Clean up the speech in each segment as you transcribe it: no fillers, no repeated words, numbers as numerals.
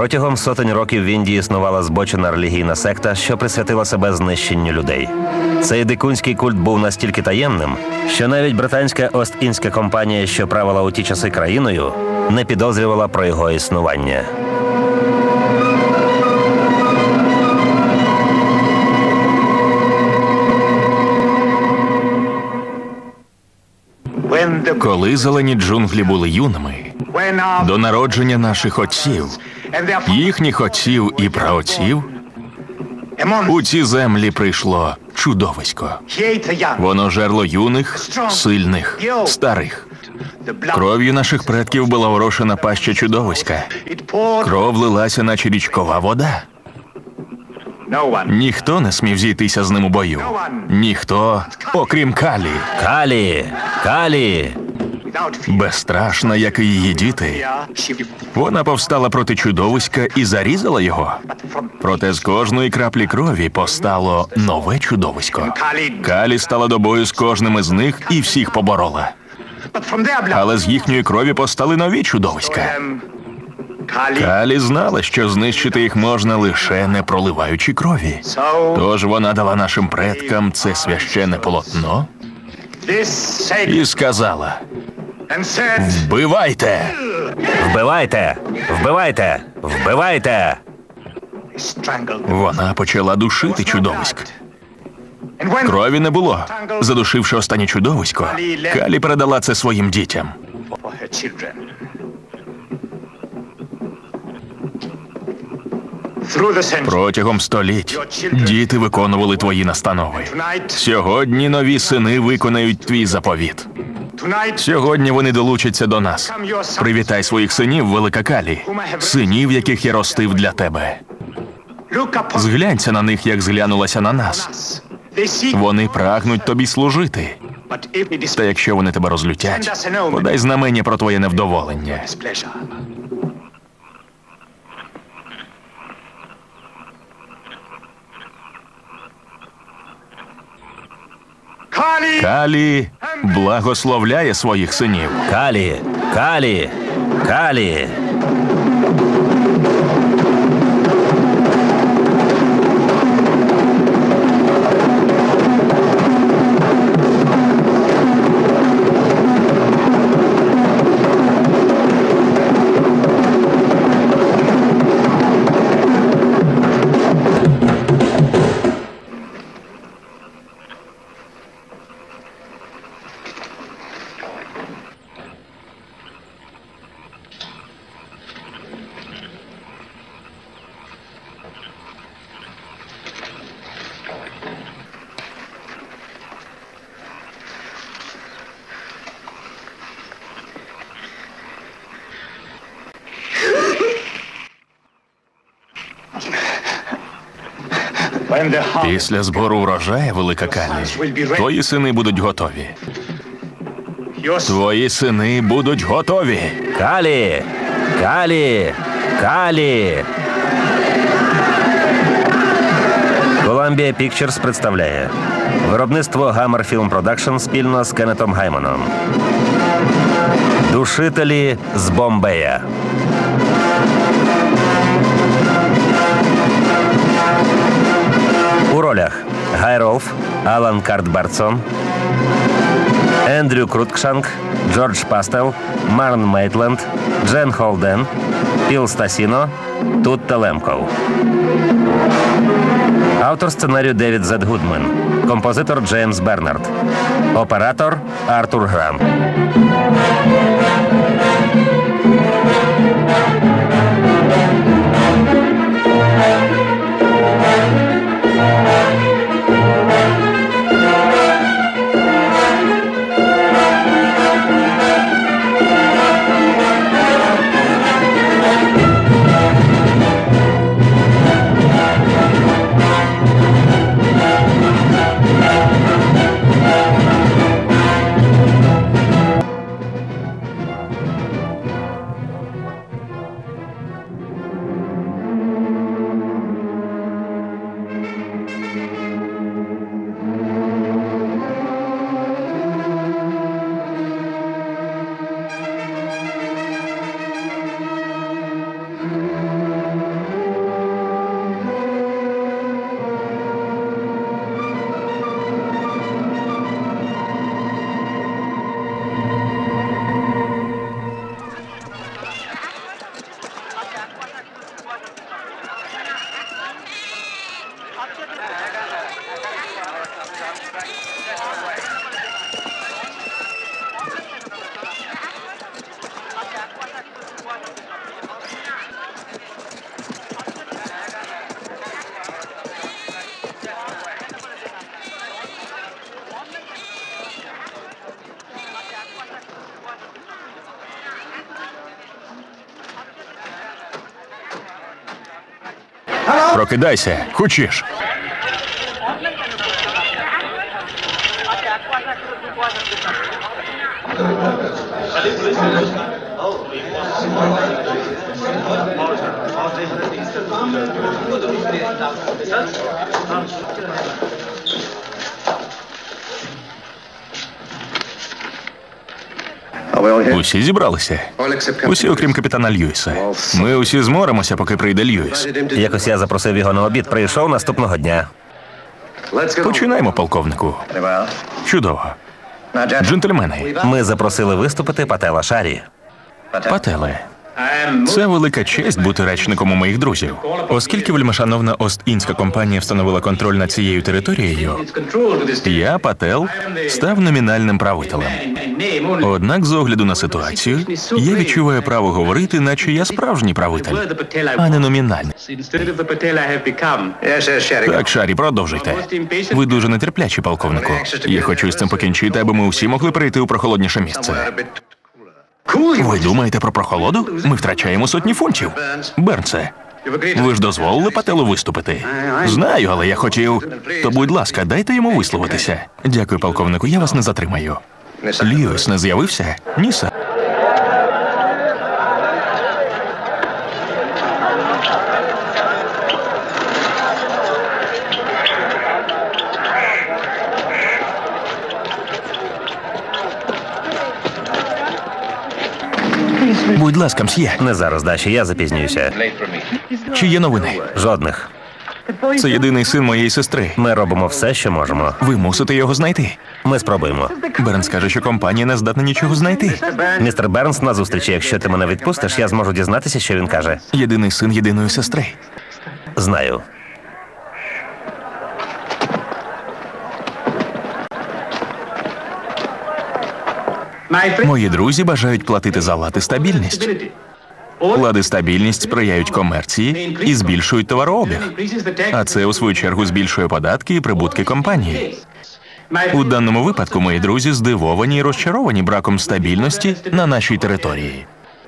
Протягом сотень років в Індії існувала збочена релігійна секта, що присвятила себе знищенню людей. Цей дикунський культ був настільки таємним, що навіть британська Ост-Індська компанія, що правила у ті часи країною, не підозрювала про його існування. Коли зелені джунглі були юними, до народження наших отців, їхніх отців і праотців, у ці землі прийшло чудовисько. Воно жерло юних, сильних, старих. Кров'ю наших предків була орошена паща чудовиська. Кров лилася, наче річкова вода. Ніхто не смів зійтися з ним у бою. Ніхто, окрім Калі. Калі! Калі! Безстрашна, як і її діти, вона повстала проти чудовиська і зарізала його. Проте з кожної краплі крові постало нове чудовисько. Калі стала до бою з кожним із них і всіх поборола. Але з їхньої крові постали нові чудовиська. Калі знала, що знищити їх можна лише не проливаючи крові. Тож вона дала нашим предкам це священне полотно і сказала: «Вбивайте! Вбивайте! Вбивайте! Вбивайте!» Вона почала душити чудовиськ. Крові не було. Задушивши останнє чудовисько, Калі передала це своїм дітям. Протягом століть діти виконували твої настанови. Сьогодні нові сини виконають твій заповіт. Сьогодні вони долучаться до нас. Привітай своїх синів, велика Калі, синів, яких я ростив для тебе. Зглянься на них, як зглянулася на нас. Вони прагнуть тобі служити. Та якщо вони тебе розлютять, подай знамення про твоє невдоволення. Калі благословляє своїх синів. Калі! Калі! Калі! Після збору урожаю, велика Калі, твої сини будуть готові. Твої сини будуть готові. Калі! Калі! Калі! Columbia Pictures представляє виробництво Hammer Film Production спільно з Кеннетом Гайманом. Душителі з Бомбея. У ролях Гай Роуф, Алан Карт-Бертсон, Ендрю Крукшанк, Джордж Пастел, Марн Мейтленд, Джен Холден, Піл Стасіно, Тутта Лемков. Автор сценарію Девід Зет Гудман. Композитор Джеймс Бернард. Оператор Артур Грам. Прокидайся, хочеш. Усі зібралися. Усі, окрім капітана Льюіса. Ми усі зморимося, поки прийде Льюіс. Якось я запросив його на обід, прийшов наступного дня. Починаємо, полковнику. Чудово. Джентльмени, Ми запросили виступити Патела Шарі. Пателе, це велика честь бути речником у моїх друзів. Оскільки вельмишановна Ост-Індська компанія встановила контроль над цією територією, я, Пател, став номінальним правителем. Однак, з огляду на ситуацію, я відчуваю право говорити, наче я справжній правитель, а не номінальний. Так, Шарі, продовжуйте. Ви дуже нетерплячі, полковнику. Я хочу з цим покінчити, аби ми усі могли перейти у прохолодніше місце. Ви думаєте про прохолоду? Ми втрачаємо сотні фунтів. Бернсе, ви ж дозволили Пателу виступити? Знаю, але я хотів... То, будь ласка, дайте йому висловитися. Дякую, полковнику, я вас не затримаю. Льюіс не з'явився? Ні, сер. Будь ласка, мсьє. Не зараз, Даші, я запізнююся. Чи є новини? Жодних. Це єдиний син моєї сестри. Ми робимо все, що можемо. Ви мусите його знайти. Ми спробуємо. Бернс каже, що компанія не здатна нічого знайти. Містер Бернс на зустрічі. Якщо ти мене відпустиш, я зможу дізнатися, що він каже. Єдиний син єдиної сестри. Знаю. Мої друзі бажають платити за лад і стабільність. Лад і стабільність сприяють комерції і збільшують товарообіг. А це, у свою чергу, збільшує податки і прибутки компанії. У даному випадку мої друзі здивовані і розчаровані браком стабільності на нашій території.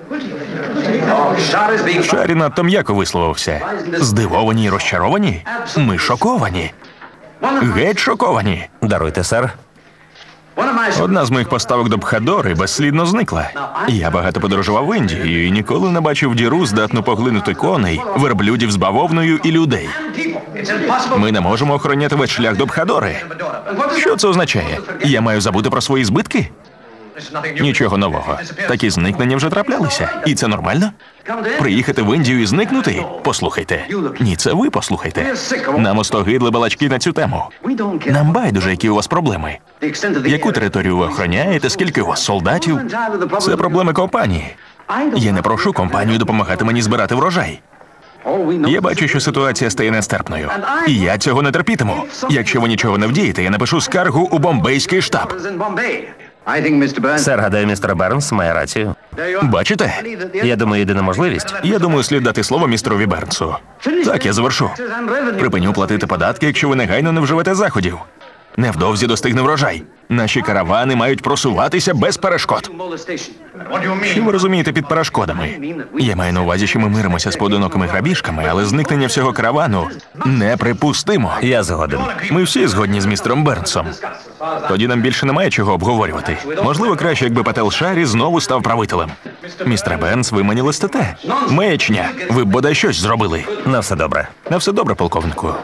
Шарі надто м'яко висловився. Здивовані і розчаровані? Ми шоковані. Геть шоковані. Даруйте, сер. Одна з моїх поставок до Бхадори безслідно зникла. Я багато подорожував в Індію і ніколи не бачив діру, здатну поглинути коней, верблюдів з бавовною і людей. Ми не можемо охороняти весь шлях до Бхадори. Що це означає? Я маю забути про свої збитки? Нічого нового. Такі зникнення вже траплялися. І це нормально? Приїхати в Індію і зникнути? Послухайте. Ні, це ви послухайте. Нам остогидли балачки на цю тему. Нам байдуже, які у вас проблеми. Яку територію ви охороняєте, скільки у вас солдатів? Це проблеми компанії. Я не прошу компанію допомагати мені збирати врожай. Я бачу, що ситуація стає нестерпною. І я цього не терпітиму. Якщо ви нічого не вдієте, я напишу скаргу у бомбейський штаб. Сер, гадаю, містер Бернс має рацію. Бачите? Я думаю, єдина можливість. Я думаю, слід дати слово містерові Бернсу. Так, я завершу. Припиню платити податки, якщо ви негайно не вживете заходів. Невдовзі достигне врожай. Наші каравани мають просуватися без перешкод. Що ви розумієте під перешкодами? Я маю на увазі, що ми миримося з поодинокими грабіжками, але зникнення всього каравану неприпустимо. Я згоден. Ми всі згодні з містером Бернсом. Тоді нам більше немає чого обговорювати. Можливо, краще, якби Пател Шарі знову став правителем. Містер Бернс, ви мені листите. Маячня. Ви б бодай щось зробили. На все добре. На все добре, полковнику.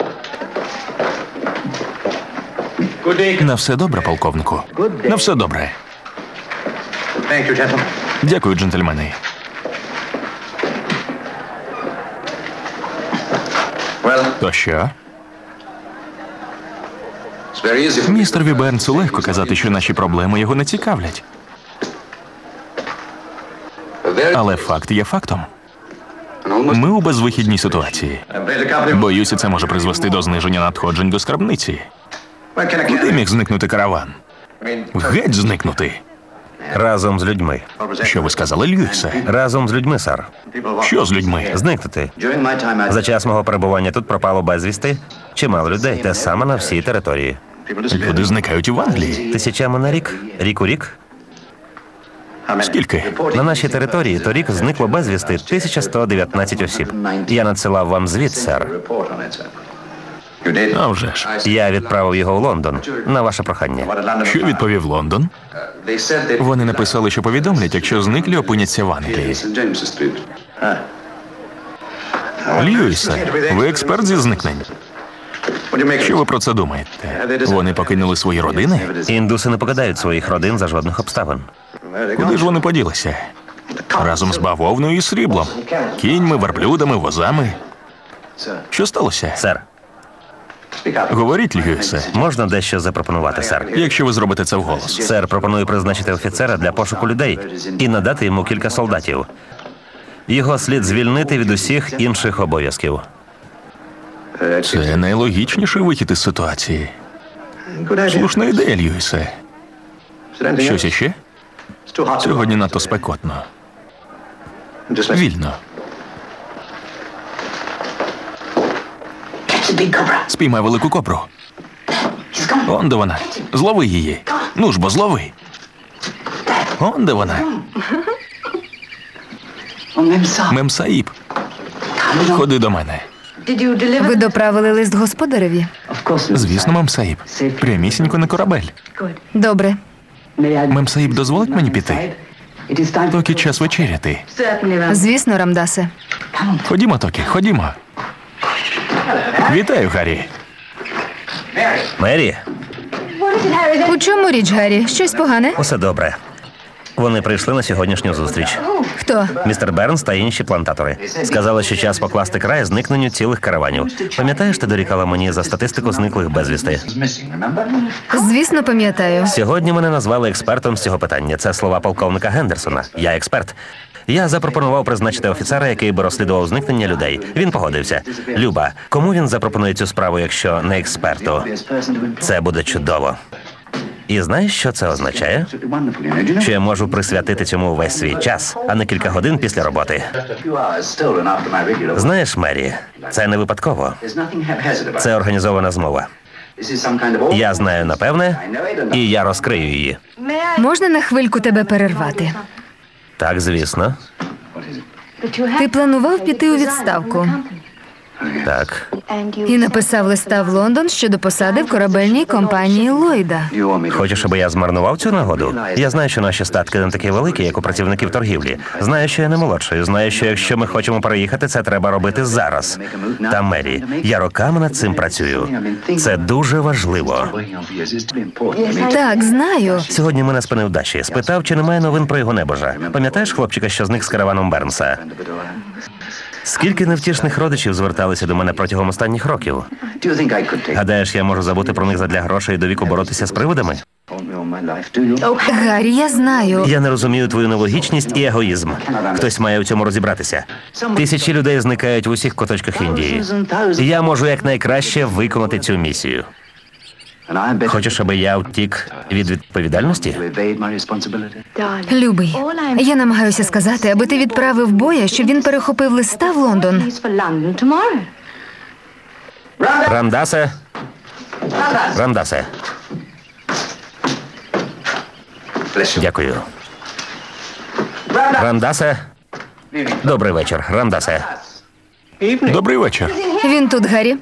На все добре, полковнику. На все добре. Дякую, джентльмени. То що? Містерові Бернсу легко казати, що наші проблеми його не цікавлять. Але факт є фактом. Ми у безвихідній ситуації. Боюся, це може призвести до зниження надходжень до скарбниці. Куди міг зникнути караван? Геть зникнути. Разом з людьми. Що ви сказали, Льюісе? Разом з людьми, сер. Що з людьми? Зникнути. За час мого перебування тут пропало безвісти чимало людей. Те саме на всій території. Люди зникають і в Англії. Тисячами на рік. Рік у рік. Скільки? На нашій території торік зникло безвісти 1119 осіб. Я надсилав вам звіт, сер. А вже ж. Я відправив його в Лондон на ваше прохання. Що відповів Лондон? Вони написали, що повідомлять, якщо зниклі опиняться в Англії. Льюісе, ви експерт зі зникнень. Що ви про це думаєте? Вони покинули свої родини? Індуси не покидають своїх родин за жодних обставин. Куди ж вони поділися? Разом з бавовною і сріблом. Кіньми, верблюдами, возами. Що сталося? Сер, Говоріть, Льюісе. можна дещо запропонувати, сер? Якщо ви зробите це вголос. Сер, пропоную призначити офіцера для пошуку людей і надати йому кілька солдатів. Його слід звільнити від усіх інших обов'язків. Це найлогічніший вихід із ситуації. Слушна ідея, Льюісе. Щось іще? Сьогодні надто спекотно. Вільно. Спіймай велику кобру. Он де вона. Злови її. Ну ж бо злови. Он де вона. Мемсаїб. Ходи до мене. Ви доправили лист господареві? Звісно, Мемсаїб. Прямісінько на корабель. Добре. Мемсаїб дозволить мені піти? Токі час вечеряти. Звісно, Рамдасе. Ходімо, Токі, ходімо. Вітаю, Гаррі. Мері, У чому річ, Гаррі? Щось погане? усе добре. Вони прийшли на сьогоднішню зустріч. Хто? Містер Бернс та інші плантатори. Сказали, що час покласти край зникненню цілих караванів. Пам'ятаєш, ти дорікала мені за статистику зниклих безвісти? Звісно, пам'ятаю. Сьогодні мене назвали експертом з цього питання. Це слова полковника Гендерсона. Я експерт. Я запропонував призначити офіцера, який би розслідував зникнення людей. Він погодився. Люба, кому він запропонує цю справу, якщо не експерту? Це буде чудово. І знаєш, що це означає? Що я можу присвятити цьому весь свій час, а не кілька годин після роботи. Знаєш, Мері, це не випадково. Це організована змова. Я знаю напевне, і я розкрию її. Можна на хвильку тебе перервати? Так, звісно. Ти планував піти у відставку Так. і написав листа в Лондон щодо посади в корабельній компанії Ллойда. Хочеш, аби я змарнував цю нагоду? Я знаю, що наші статки не такі великі, як у працівників торгівлі. Знаю, що я не молодший. Знаю, що якщо ми хочемо переїхати, це треба робити зараз. Та, Мері, я роками над цим працюю. Це дуже важливо. Так, знаю. Сьогодні мене спинив Даші. Спитав, чи немає новин про його небожа. Пам'ятаєш хлопчика, що зник з караваном Бернса? Скільки невтішних родичів зверталися до мене протягом останніх років? Гадаєш, я можу забути про них задля грошей і до віку боротися з привидами? Гаррі, я знаю. Я не розумію твою нелогічність і егоїзм. Хтось має у цьому розібратися. Тисячі людей зникають в усіх куточках Індії. Я можу якнайкраще виконати цю місію. Хочеш, аби я втік від відповідальності? Любий, я намагаюся сказати, аби ти відправив Боя, щоб він перехопив листа в Лондон. Рамдасе? Рамдасе. Дякую. Рамдасе? Добрий вечір, Рамдасе. Добрий вечір. Він тут, Гаррі.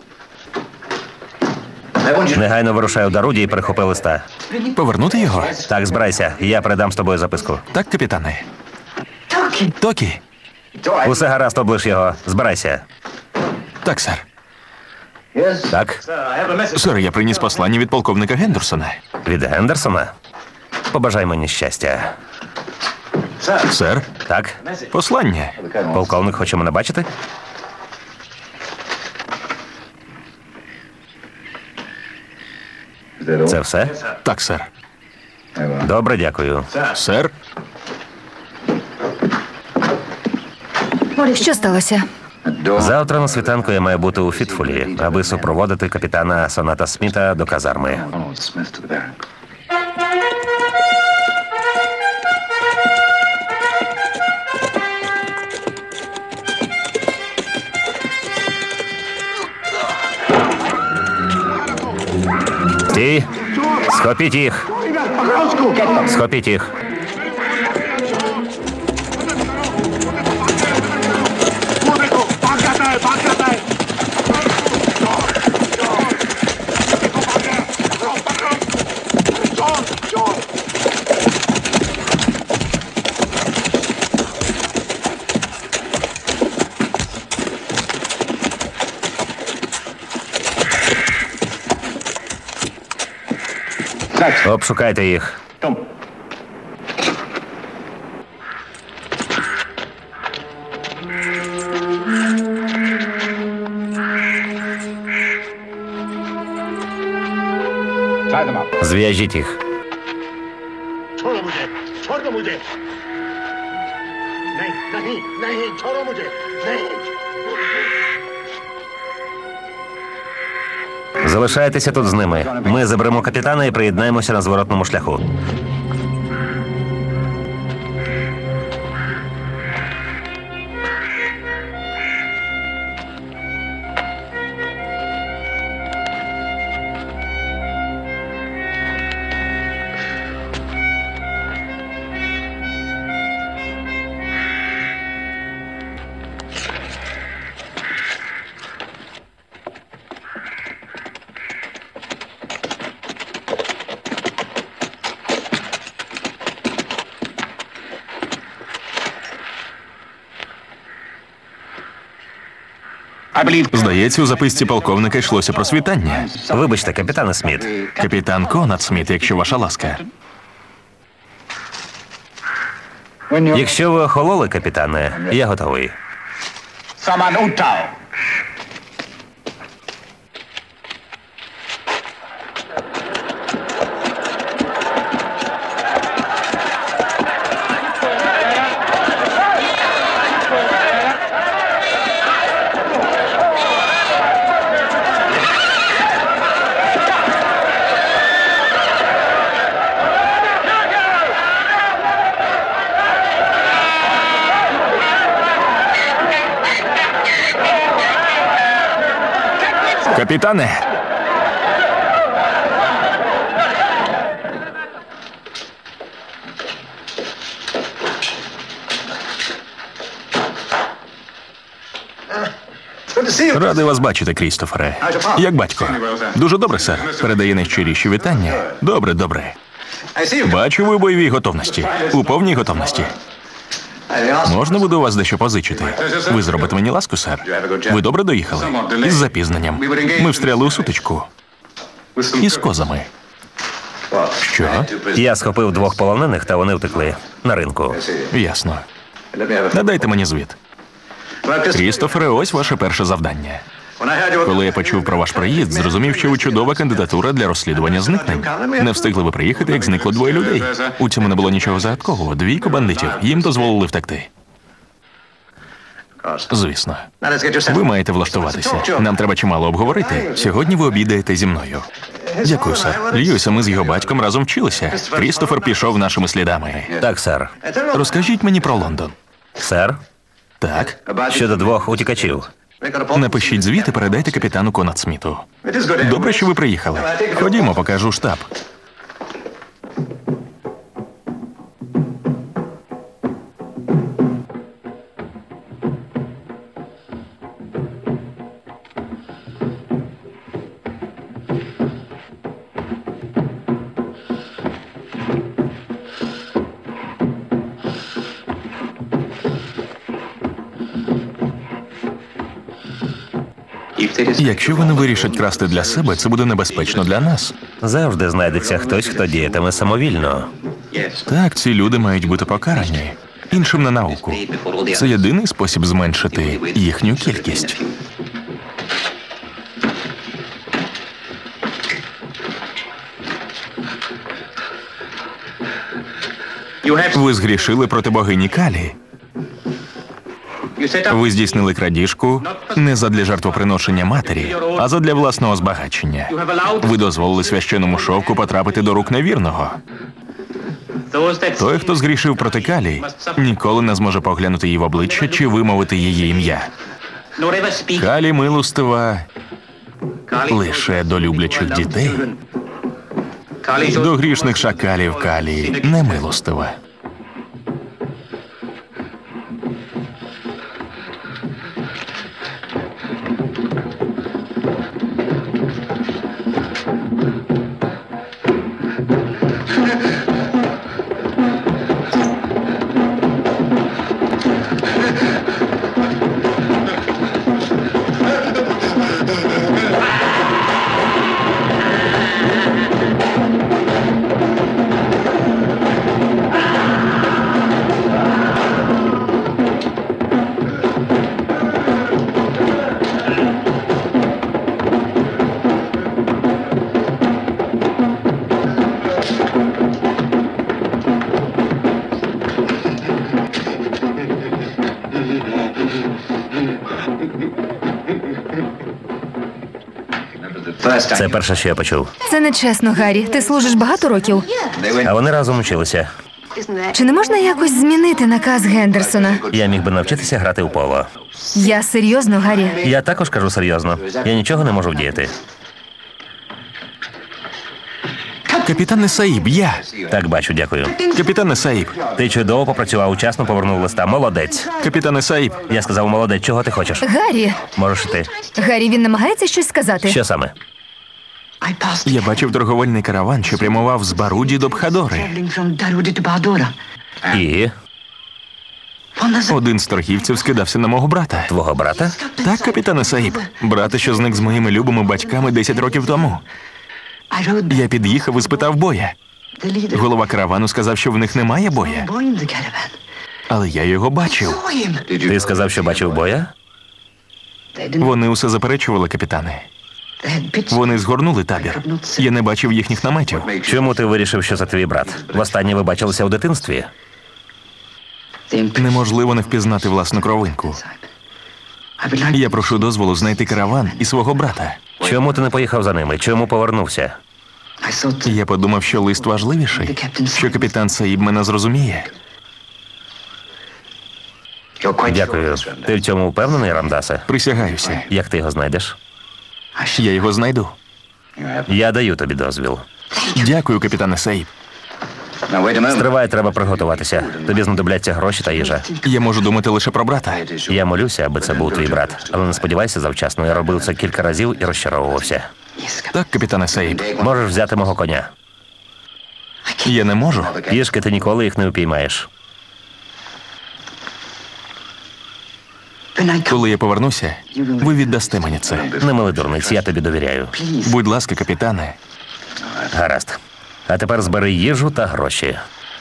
Негайно вирушаю до Руді і перехопи листа. Повернути його? Так, збирайся, я передам з тобою записку. Так, капітане. Токі. Усе гаразд, облиш його. Збирайся. Так, сер. Так? Сер, я приніс послання від полковника Гендерсона. Від Гендерсона? Побажай мені щастя. Сер, Так? послання. Полковник хоче мене бачити? Це все? Так, сер. Добре, дякую. Сер, Що сталося? Завтра на світанку я маю бути у Фітфулі, аби супроводити капітана Соната Сміта до казарми. Стій! Схопіть їх! Схопіть їх! Обшукайте їх. Зв'яжіть їх. छोड़ो मुझे, छोड़ दो मुझे। नहीं नहीं नहीं, छोड़ो मुझे, नहीं। Залишайтеся тут з ними. Ми заберемо капітана і приєднаємося на зворотному шляху. Здається, у записці полковника йшлося про світання. Вибачте, капітане Сміт. Капітан Конрад Сміт, якщо ваша ласка. Якщо ви охололи, капітане, я готовий. सामान उठाओ। Капітане! Радий вас бачити, Крістофере. Як батько? Дуже добре, сер. Передає найщиріші вітання. Добре, добре. Бачу, ви у бойовій готовності. У повній готовності. Можна буде у вас дещо позичити? Ви зробите мені ласку, сер? Ви добре доїхали? Із запізненням. Ми встряли у сутичку. Із козами. Що? Я схопив 2 полонених, та вони втекли на ринку. Ясно. Надайте мені звіт. Крістофере, ось ваше перше завдання. Коли я почув про ваш приїзд, зрозумів, що ви чудова кандидатура для розслідування зникнень. Не встигли ви приїхати, як зникло 2 людей. У цьому не було нічого загадкового. 2 бандитів. Їм дозволили втекти. Звісно. Ви маєте влаштуватися. Нам треба чимало обговорити. Сьогодні ви обідаєте зі мною. Дякую, сер. Льюіса, ми з його батьком разом вчилися. Крістофер пішов нашими слідами. Так, сер. Розкажіть мені про Лондон. Сер? Так. Щодо 2 утікачів. Напишіть звіт і передайте капітану Конрад Сміту. Добре, що ви приїхали. Ходімо, покажу штаб. Якщо вони вирішать красти для себе, це буде небезпечно для нас. Завжди знайдеться хтось, хто діятиме самовільно. Так, ці люди мають бути покарані. Іншим на науку. Це єдиний спосіб зменшити їхню кількість. Ви згрішили проти богині Калі. Ви здійснили крадіжку не задля жертвоприношення матері, а задля власного збагачення. Ви дозволили священному шовку потрапити до рук невірного. Той, хто згрішив проти Калі, ніколи не зможе поглянути їй в обличчя чи вимовити її ім'я. Калі милостива лише до люблячих дітей. До грішних шакалів Калі не милостива. Це перше, що я почув. Це нечесно, Гаррі. Ти служиш багато років. А вони разом училися. Чи не можна якось змінити наказ Гендерсона? Я міг би навчитися грати у поло. Я серйозно, Гаррі. Я також кажу серйозно. Я нічого не можу вдіяти. Капітане Саїб, я. Так, бачу, дякую. Капітане Саїб. Ти чудово попрацював, учасно повернув листа. Молодець. Капітане Саїб. Я сказав, молодець, чого ти хочеш? Гаррі. Можеш іти. Гаррі, він намагається щось сказати. Що саме? Я бачив торговельний караван, що прямував з Баруді до Бхадори. І? Один з торгівців скидався на мого брата. Твого брата? Так, капітане Саїб. Брата, що зник з моїми любими батьками 10 років тому. Я під'їхав і спитав боя. Голова каравану сказав, що в них немає боя. Але я його бачив. Ти сказав, що бачив боя? Вони усе заперечували, капітане. Вони згорнули табір. Я не бачив їхніх наметів. Чому ти вирішив, що це твій брат? Востаннє ви бачилися у дитинстві? Неможливо не впізнати власну кровинку. Я прошу дозволу знайти караван і свого брата. Чому ти не поїхав за ними? Чому повернувся? Я подумав, що лист важливіший, що капітан Саїб мене зрозуміє. Дякую. Ти в цьому впевнений, Рамдасе? Присягаюся. Як ти його знайдеш? Я його знайду. Я даю тобі дозвіл. Дякую, капітане Саїб. Стривай, треба приготуватися. Тобі знадобляться гроші та їжа. Я можу думати лише про брата. Я молюся, аби це був твій брат. Але не сподівайся завчасно. Я робив це кілька разів і розчаровувався. Так, капітане Саїб. Можеш взяти мого коня. Я не можу. Пішки ти ніколи їх не упіймаєш. Коли я повернуся, ви віддасте мені це. Не мили дурниць, я тобі довіряю. Будь ласка, капітане. Гаразд. А тепер збери їжу та гроші.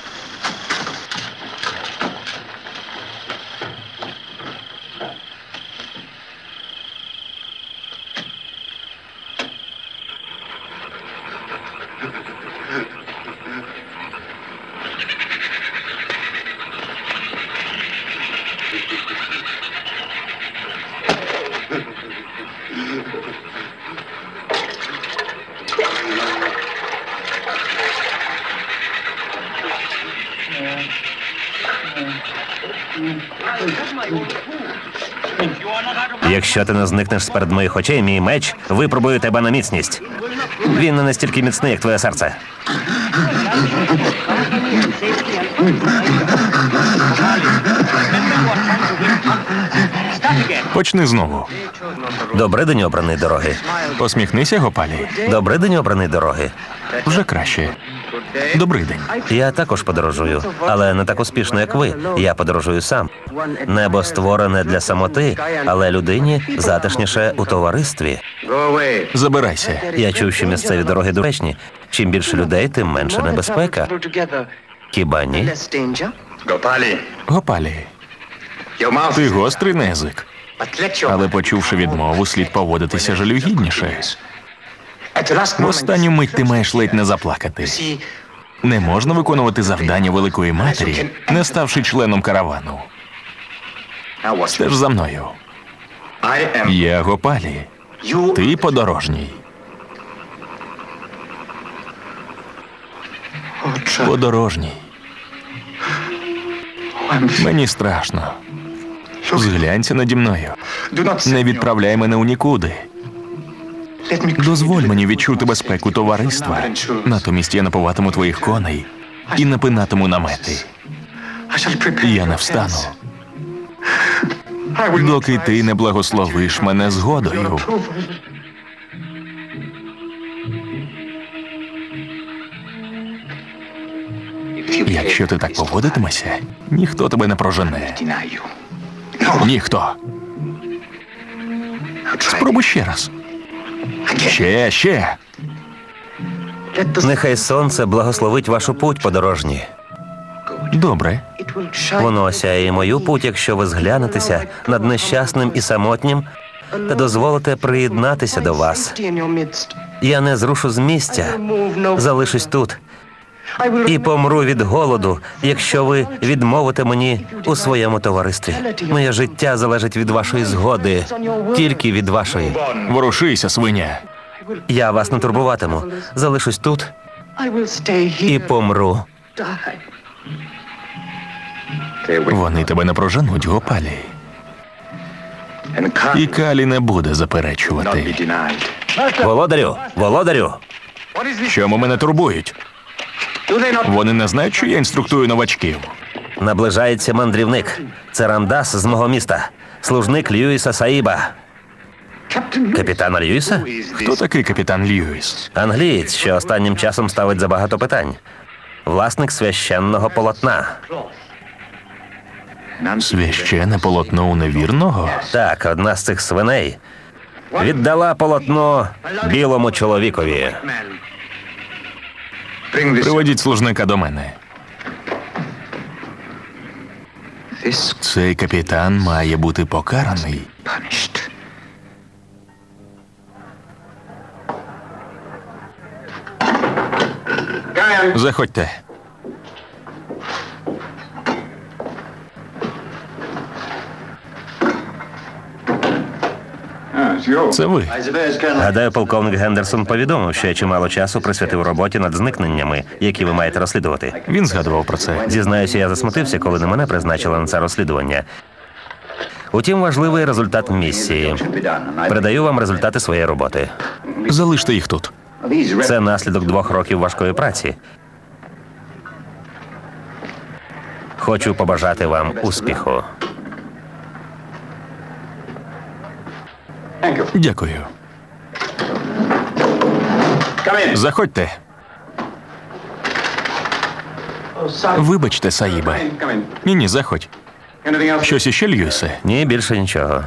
Якщо ти не зникнеш з-перед моїх очей, мій меч випробує тебе на міцність. Він не настільки міцний, як твоє серце. Почни знову. Добрий день, обраний дороги. Посміхнися, Гопалі. Добрий день, обраний дороги. Вже краще. Добрий день. Я також подорожую, але не так успішно, як ви. Я подорожую сам. Небо створене для самоти, але людині затишніше у товаристві. Забирайся. Я чув, що місцеві дороги доречні. Чим більше людей, тим менше небезпека. Хіба ні? Гопалі, ти гострий на язик. Але почувши відмову, слід поводитися жалюгідніше. В останню мить ти маєш ледь не заплакати. Не можна виконувати завдання Великої Матері, не ставши членом каравану. Стеж за мною. Я Гопалі. Ти подорожній. Подорожній. Мені страшно. Зглянься наді мною. Не відправляй мене у нікуди. Дозволь мені відчути безпеку товариства. Натомість я напуватиму твоїх коней і напинатиму намети. Я не встану, доки ти не благословиш мене згодою. Якщо ти так поводитимешся, ніхто тебе не прожене. Ніхто. Спробуй ще раз. Ще. Нехай сонце благословить вашу путь, подорожні. Добре. Воно осяє і мою путь, якщо ви зглянетеся над нещасним і самотнім та дозволите приєднатися до вас. Я не зрушу з місця, залишусь тут і помру від голоду, якщо ви відмовите мені у своєму товаристві. Моє життя залежить від вашої згоди, тільки від вашої. Ворушися, свиня. Я вас не турбуватиму. Залишусь тут і помру. Вони тебе не проженуть, Гопалі. І Калі не буде заперечувати. Володарю! Володарю! Чому мене турбують? Вони не знають, що я інструктую новачків. Наближається мандрівник. Це Рамдас з мого міста. Служник Льюіса Саїба. Капітана Льюіса? Хто такий капітан Льюіс? Англієць, що останнім часом ставить забагато питань. Власник священного полотна. Священне полотно у невірного? Так, одна з цих свиней віддала полотно білому чоловікові. Приведіть служника до мене. Цей капітан має бути покараний. Заходьте. Це ви. Гадаю, полковник Гендерсон повідомив, що я чимало часу присвятив роботі над зникненнями, які ви маєте розслідувати. Він згадував про це. Зізнаюся, я засмутився, коли не мене призначили на це розслідування. Утім, важливий результат місії. Передаю вам результати своєї роботи. Залиште їх тут. Це наслідок 2 років важкої праці. Хочу побажати вам успіху. Дякую. Заходьте. Вибачте, Саїбе. Ні, заходь. Щось іще, Льюісе? Ні, більше нічого.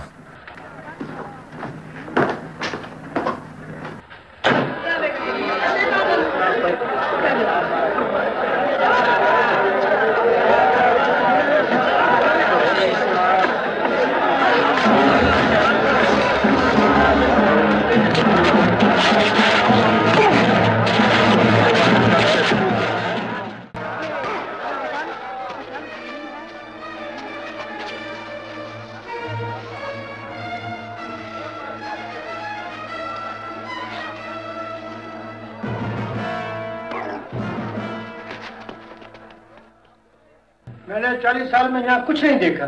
मैंने 40 साल में यहाँ कुछ नहीं देखा।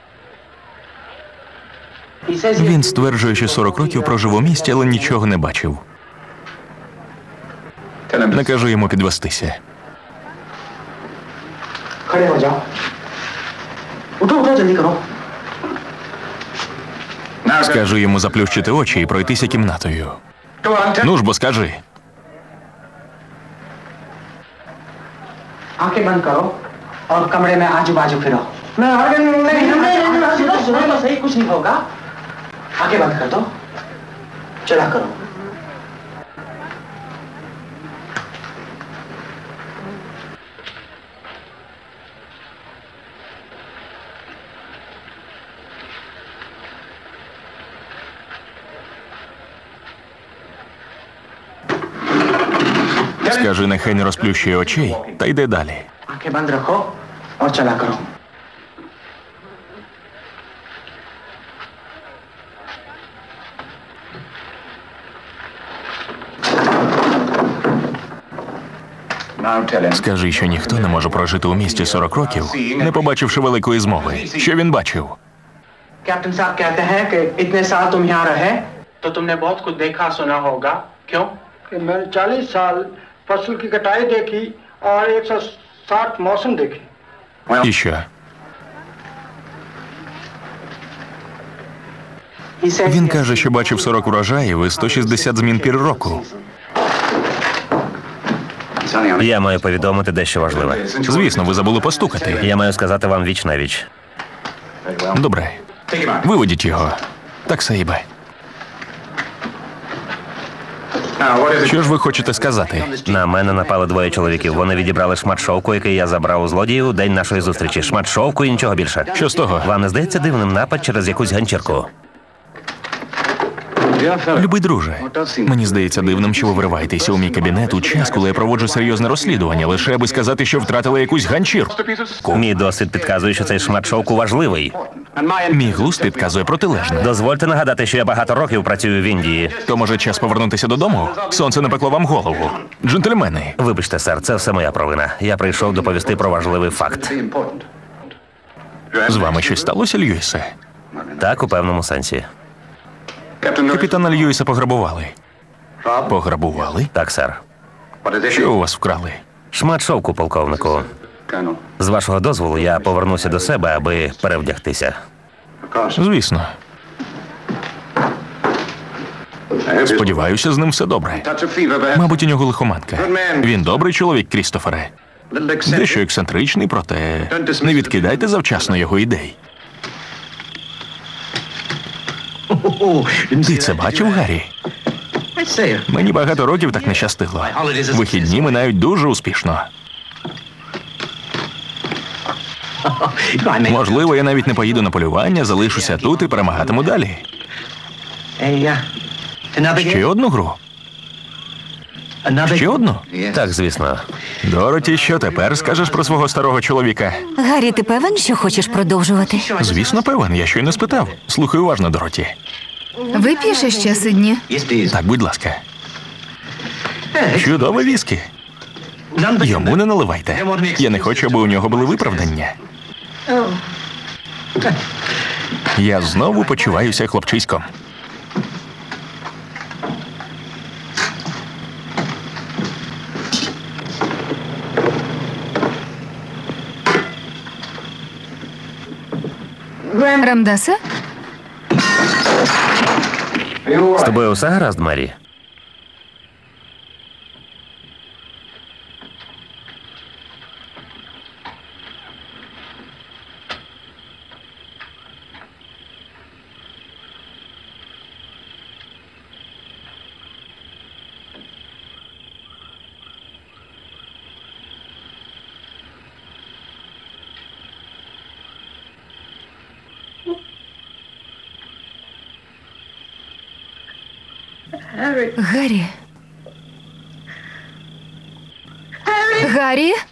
Він стверджує, що 40 років прожив у місті, але нічого не бачив. Накажу йому підвестися. खड़े हो जाओ। उठो उठो जल्दी करो। Скажу йому заплющити очі і пройтися кімнатою. Ну ж бо скажи. आंखें बंद करो और कमरे में आजू बाजू फिरो। सुनो तो सही, कुछ नहीं होगा। आंखें बंद कर दो, चला करो। Скажи, нехай не розплющує очей, та йде далі. आंखें बंद रखो और चला करो। Скажи, що ніхто не може прожити у місті 40 років, не побачивши великої змови. Що він бачив? कैप्टन साहब कहते हैं कि इतने साल तुम यहाँ रहे तो तुमने बहुत कुछ देखा सुना होगा। क्यों? कि मैंने 40 साल फसल की कटाई देखी और 160 मौसम देखे। І що? Він каже, що бачив 40 урожаїв і 160 змін пір року. Я маю повідомити дещо важливе. Звісно, ви забули постукати. Я маю сказати вам віч на віч. Добре. Виведіть його. Так, Саїбе. Що ж ви хочете сказати? На мене напали 2 чоловіків. Вони відібрали шмат шовку, який я забрав у злодіїв у день нашої зустрічі. Шмат шовку і нічого більше. Що з того? Вам не здається дивним напад через якусь ганчірку? Любий друже, мені здається дивним, що ви вриваєтеся у мій кабінет у час, коли я проводжу серйозне розслідування, лише аби сказати, що втратили якусь ганчірку. Мій досвід підказує, що цей шмат шовку важливий. Мій глузд підказує протилежне. Дозвольте нагадати, що я багато років працюю в Індії. То, може, час повернутися додому? Сонце напекло вам голову. Джентльмени, Вибачте, сер, це все моя провина. Я прийшов доповісти про важливий факт. з вами щось сталося, Льюісе? Так, у певному сенсі. Капітана Льюіса пограбували. Пограбували? Так, сер. Що у вас вкрали? Шмат шовку, полковнику. З вашого дозволу, я повернуся до себе, аби перевдягтися. Звісно. Сподіваюся, з ним все добре. Мабуть, у нього лихоманка. Він добрий чоловік, Крістофере. Дещо ексцентричний, проте не відкидайте завчасно його ідей. Ти це бачив, Гаррі? Мені багато років так не щастило. Вихідні минають дуже успішно. Можливо, я навіть не поїду на полювання, залишуся тут і перемагатиму далі. Ще одну гру? Ще одну? Так, звісно. Дороті, що тепер скажеш про свого старого чоловіка? Гаррі, ти певен, що хочеш продовжувати? Звісно, певен, я щойно спитав. Слухай уважно, Дороті. Вип'єш ще, Сидні? Так, будь ласка. Чудове віскі. Йому не наливайте. Я не хочу, аби у нього були виправдання. Я знову почуваюся хлопчиськом. Рамдасе? З тобою все гаразд, Мері? Гаррі? Гаррі?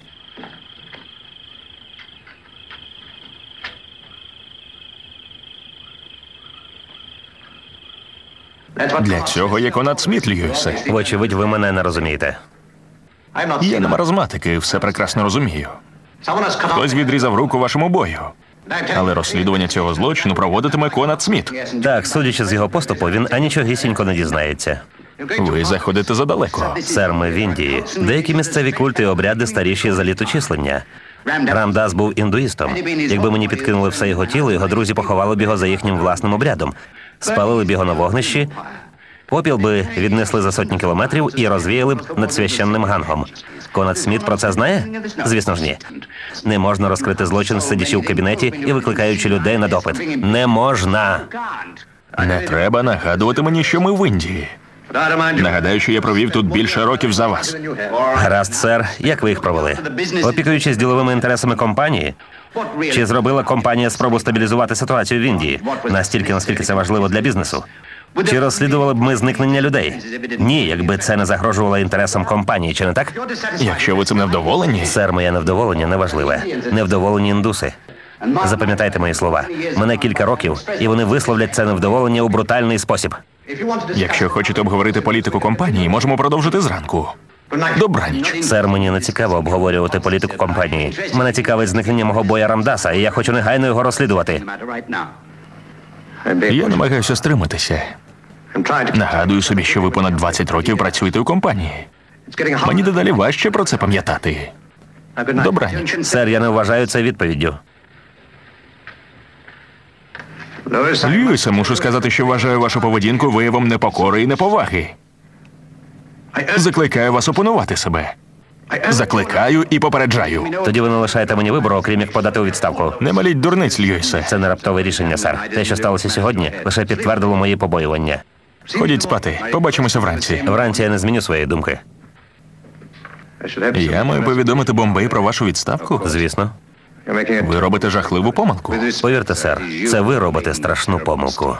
Для цього є Конрад Сміт, Льюісе. Вочевидь, ви мене не розумієте. Я не маразматик і все прекрасно розумію. Хтось відрізав руку вашому бою. Але розслідування цього злочину проводитиме Конрад Сміт. Так, судячи з його поступу, він анічогісінько не дізнається. Ви заходите задалеко. Сер, ми в Індії. Деякі місцеві культи і обряди старіші за літочислення. Рамдас був індуїстом. Якби мені підкинули все його тіло, його друзі поховали б його за їхнім власним обрядом. Спалили б його на вогнищі, попіл би віднесли за сотні кілометрів і розвіяли б над священним гангом. Конрад Сміт про це знає? Звісно ж ні. Не можна розкрити злочин, сидячи в кабінеті і викликаючи людей на допит. Не можна. Не треба нагадувати мені, що ми в Індії. Нагадаю, що я провів тут більше років за вас. Гаразд, сер. Як ви їх провели? Опікуючись діловими інтересами компанії? Чи зробила компанія спробу стабілізувати ситуацію в Індії? Настільки, наскільки це важливо для бізнесу? Чи розслідували б ми зникнення людей? Ні, якби це не загрожувало інтересам компанії, чи не так? Якщо ви цим невдоволені, Сер, моє невдоволення неважливе. Невдоволені індуси. Запам'ятайте мої слова. Мене кілька років, і вони висловлять це невдоволення у брутальний спосіб. якщо хочете обговорити політику компанії, можемо продовжити зранку. Добраніч. Сер, мені не цікаво обговорювати політику компанії. Мене цікавить зникнення мого боя Рамдаса, і я хочу негайно його розслідувати. Я намагаюся стриматися. Нагадую собі, що ви понад 20 років працюєте у компанії. Мені дедалі важче про це пам'ятати. Добраніч. Сер, я не вважаю це відповіддю. Льюісе, мушу сказати, що вважаю вашу поведінку виявом непокори і неповаги. Закликаю вас опанувати себе. Закликаю і попереджаю. Тоді ви не лишаєте мені вибору, окрім як подати у відставку. Не маліть дурниць, Льюісе. Це не раптове рішення, сер. Те, що сталося сьогодні, лише підтвердило мої побоювання. Ходіть спати. Побачимося вранці. Вранці я не зміню своєї думки. Я маю повідомити Бомбей про вашу відставку? Звісно. Ви робите жахливу помилку. Повірте, сер, це ви робите страшну помилку.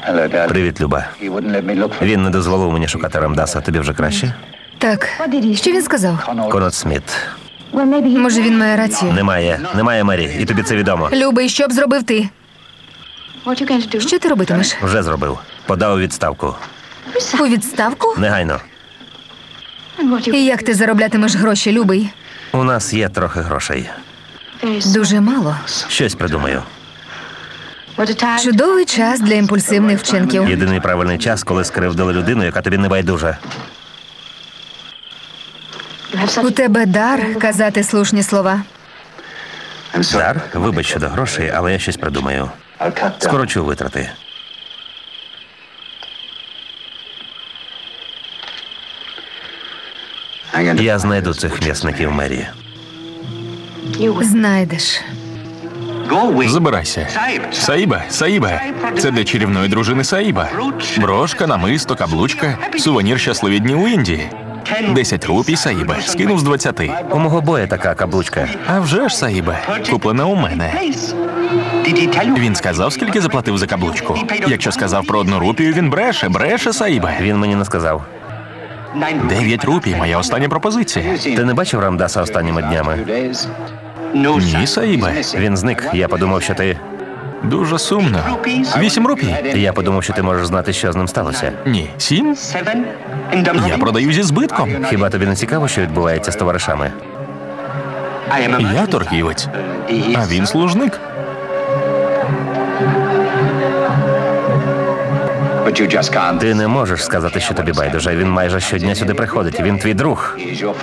Привіт, Люба. Він не дозволив мені шукати Рамдаса. Тобі вже краще? Так, що він сказав? Конрад Сміт. Може, він має рацію? Немає Мері, і тобі це відомо. Любий, що б зробив ти? Що ти робитимеш? Вже зробив. Подав у відставку. У відставку? Негайно. І як ти зароблятимеш гроші, Любий? У нас є трохи грошей. Дуже мало. Щось придумаю. Чудовий час для імпульсивних вчинків. Єдиний правильний час, коли скривдили людину, яка тобі не байдужа. У тебе дар казати слушні слова. Дар? Вибач щодо грошей, але я щось придумаю. Скорочу витрати. Я знайду цих м'ясників Мері. Знайдеш. Забирайся. Саїба. Це для чарівної дружини Саїба. Брошка, намисто, каблучка. Сувенір щасливі дні у Індії. 10 рупій, Саїба. Скинув з 20. У мого боя така каблучка. А вже ж, Саїба. Куплена у мене. Він сказав, скільки заплатив за каблучку? Якщо сказав про 1 рупію, він бреше, Саїба. Він мені не сказав. 9 рупій, моя остання пропозиція. Ти не бачив Рамдаса останніми днями? Ні, Саїба. Він зник. Я подумав, що ти... Дуже сумно. 8 рупій? Я подумав, що ти можеш знати, що з ним сталося. Ні. 7? Я продаю зі збитком. Хіба тобі не цікаво, що відбувається з товаришами? Я торгівець, а він служник. Ти не можеш сказати, що тобі байдуже. Він майже щодня сюди приходить. Він твій друг.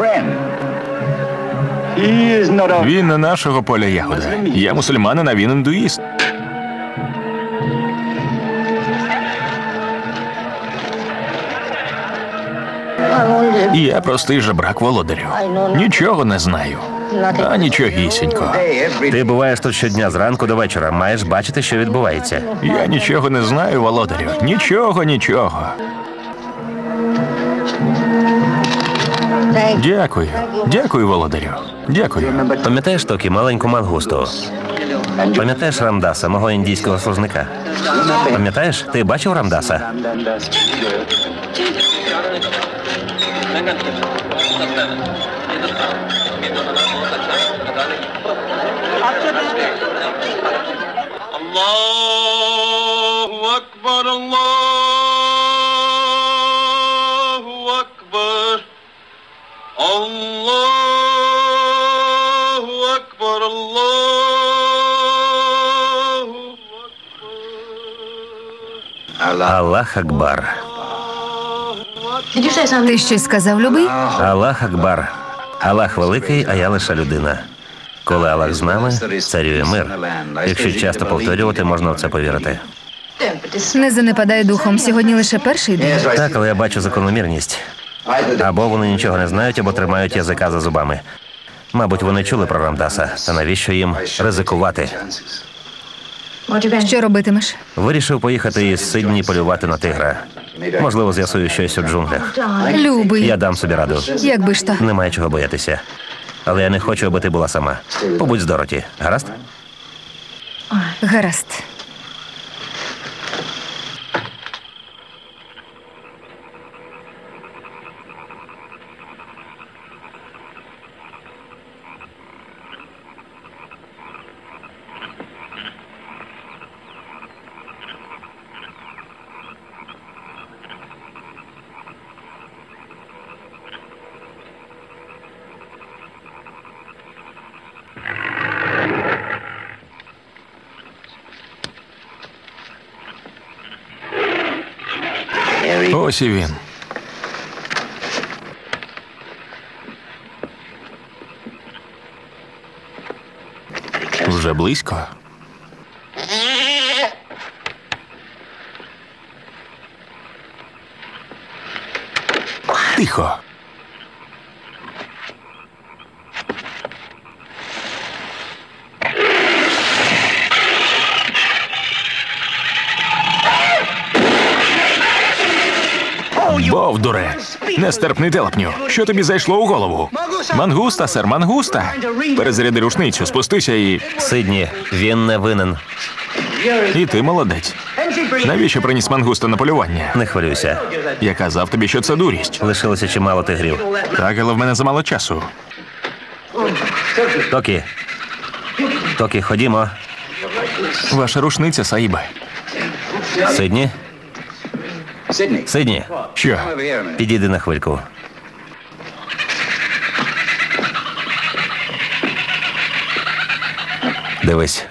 Він не нашого поля ягода. Я мусульманин, а він індуїст. Я простий жебрак, володарю. Нічого не знаю. А нічогісінько. Ти буваєш тут щодня зранку до вечора. Маєш бачити, що відбувається. Я нічого не знаю, володарю. Нічого. Дякую, володарю. Дякую. Пам'ятаєш Токі, маленьку мангусту? Пам'ятаєш Рамдаса, мого індійського служника? Пам'ятаєш? Ти бачив Рамдаса? Allahu Akbar, Allahu Akbar, Allahu Akbar, Allahu Akbar. Аллах Акбар. Ти щось сказав, Любий? Аллах Акбар. Аллах великий, а я лише людина. Коли Аллах з нами, царює мир. Якщо часто повторювати, можна в це повірити. Не занепадай духом. Сьогодні лише перший день. Так, але я бачу закономірність. Або вони нічого не знають, або тримають язика за зубами. Мабуть, вони чули про Рамдаса. Та навіщо їм ризикувати? Що робитимеш? Вирішив поїхати із Сидні полювати на тигра. Можливо, з'ясую щось у джунглях. Любий. Я дам собі раду. Якби ж то. Немає чого боятися. Але я не хочу, аби ти була сама. Побудь з Дороті. Гаразд? Гаразд. Ось і він. Вже близько. Тихо. Бовдуре, нестерпний телепню. Що тобі зайшло у голову? Мангуста, сер, мангуста. Перезаряди рушницю, спустися і... Сидні, він не винен. І ти молодець. Навіщо приніс мангуста на полювання? Не хвилюйся. Я казав тобі, що це дурість. Лишилося чимало тигрів. Так, але в мене замало часу. Токі. Токі, ходімо. Ваша рушниця, Саїбе. Сидні. Сидні, Що? підійди на хвильку. Дивись.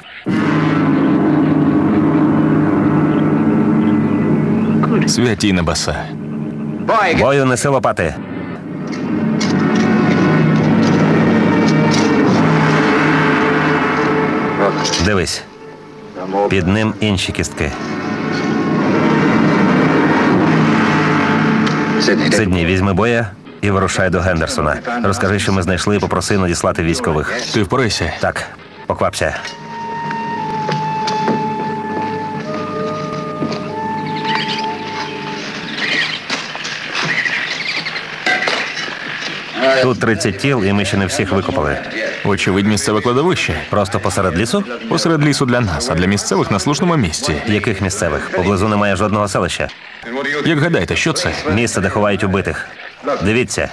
Святі небеса. Бою, неси лопати. Дивись. Під ним інші кістки. Сидні, візьми Боя і вирушай до Гендерсона. Розкажи, що ми знайшли, і попроси надіслати військових. Ти впорайся. Так, поквапся. Тут 30 тіл, і ми ще не всіх викопали. Вочевидь, місцеве кладовище. Просто посеред лісу? Посеред лісу для нас, а для місцевих на слушному місці. Яких місцевих? Поблизу немає жодного селища. Як гадаєте, що це? Місце, де ховають убитих. Дивіться,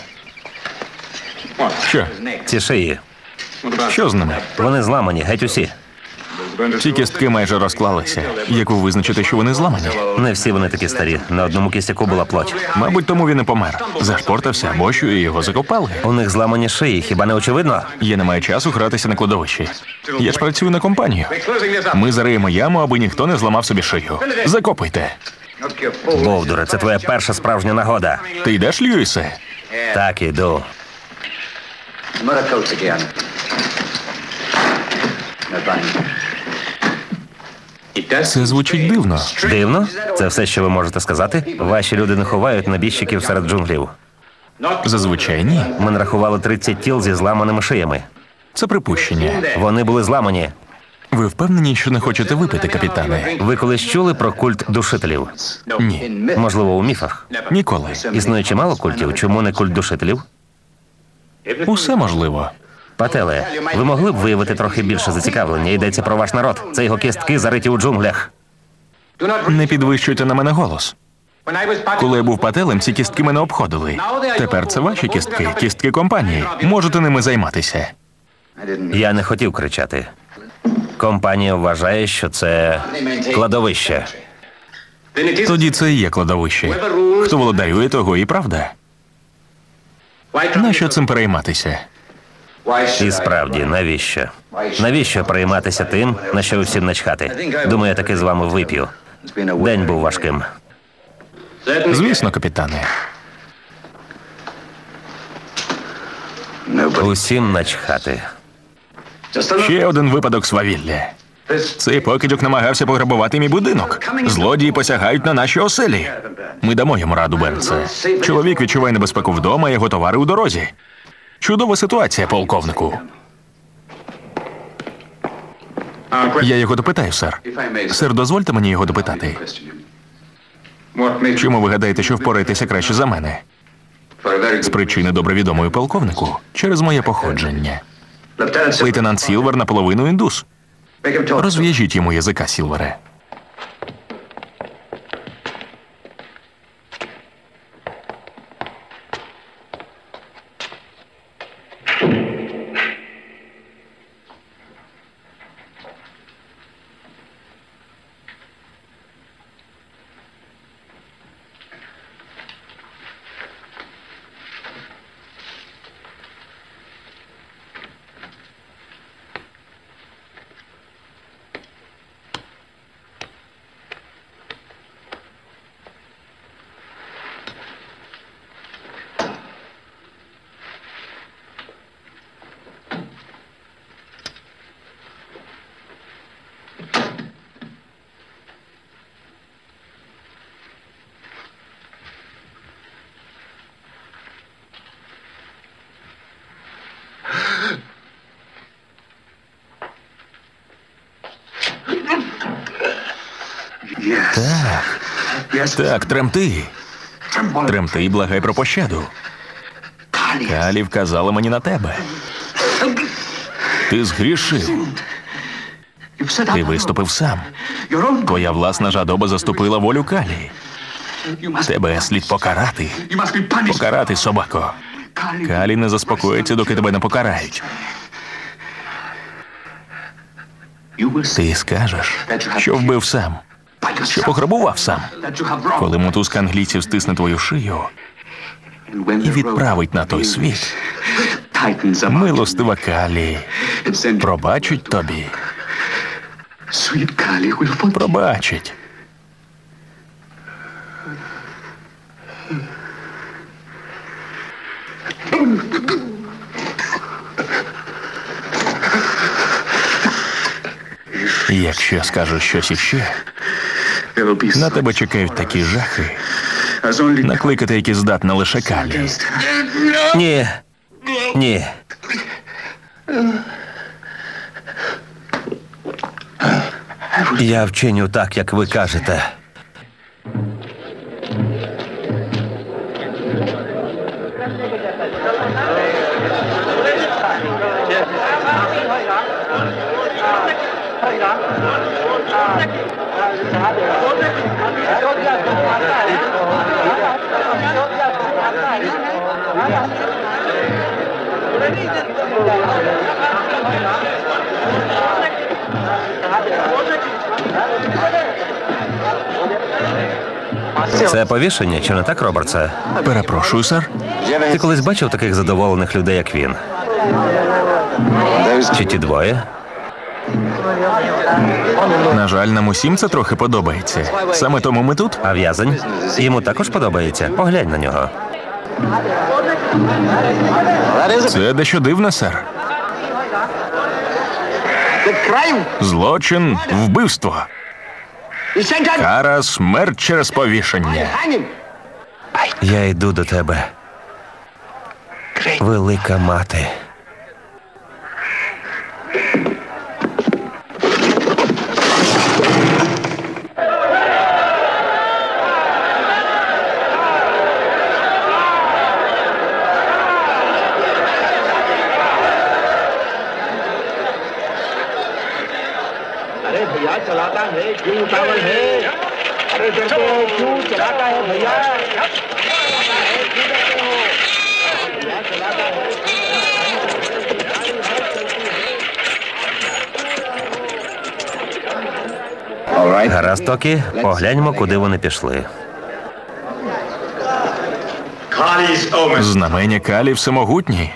Що? ці шиї. Що з ними? Вони зламані, геть усі. Ці кістки майже розклалися. Як ви визначите, що вони зламані? Не всі вони такі старі. На одному кістяку була плоть. Мабуть, тому він і помер. Зашпортався або що, і його закопали. У них зламані шиї, хіба не очевидно? Я не маю часу гратися на кладовищі. Я ж працюю на компанію. Ми зариємо яму, аби ніхто не зламав собі шию. Закопуйте. Бовдуре, це твоя перша справжня нагода. Ти йдеш, Льюісе? Так, іду. Це звучить дивно. Дивно? Це все, що ви можете сказати? Ваші люди не ховають набіжчиків серед джунглів. Зазвичай ні. Ми нарахували 30 тіл зі зламаними шиями. Це припущення. Вони були зламані. Ви впевнені, що не хочете випити, капітане? Ви колись чули про культ душителів? Ні. Можливо, у міфах? Ніколи. Існує чимало культів. Чому не культ душителів? Усе можливо. Пателе, ви могли б виявити трохи більше зацікавлення? Йдеться про ваш народ. Це його кістки зариті у джунглях. Не підвищуйте на мене голос. Коли я був пателем, ці кістки мене обходили. Тепер це ваші кістки, кістки компанії. Можете ними займатися. Я не хотів кричати. Компанія вважає, що це кладовище. Тоді це і є кладовище. Хто володарює, того і правда. Нащо цим перейматися? І справді, навіщо? Навіщо перейматися тим, на що всім начхати? Думаю, я таки з вами вип'ю. День був важким. Звісно, капітане. Усім начхати. Ще один випадок свавілля. Цей покидьок намагався пограбувати мій будинок. Злодії посягають на наші оселі. Ми дамо йому раду, Бернсе. Чоловік відчуває небезпеку вдома, його товари у дорозі. Чудова ситуація, полковнику. Я його допитаю, сер. Сер, дозвольте мені його допитати. Чому ви гадаєте, що впораєтеся краще за мене? З причини добре відомої полковнику. Через моє походження. Лейтенант Сілвер наполовину індус. Розв'яжіть йому язика, Сілвере. Так, тремти. Тремти і благай про пощаду. Калі вказала мені на тебе. Ти згрішив. Ти виступив сам. Твоя власна жадоба заступила волю Калі. Тебе слід покарати. Покарати, собако. Калі не заспокоїться, доки тебе не покарають. Ти скажеш, що вбив сам, що пограбував сам. Коли мотузка англійців стисне твою шию і відправить на той світ, милостива Калі пробачить тобі. Пробачить. Якщо скажеш щось іще, на тебе чекають такі жахи, накликати, які здатна лише Калі. Ні. Ні. Я вчиню так, як ви кажете. Це повішення, чи не так, Робертсе? Перепрошую, сер. Ти колись бачив таких задоволених людей, як він? Чи ті двоє? На жаль, нам усім це трохи подобається. Саме тому ми тут. А в'язень? Йому також подобається? Поглянь на нього. Це дещо дивне, сер. Злочин, вбивство. Кара, смерть через повішення. Я йду до тебе. Велика мати. चलाता है क्यों उतावल है अरे देखो क्यों चलाता है भैया Гаразд, Токі, погляньмо, куди вони пішли. Знамення Калі всемогутні.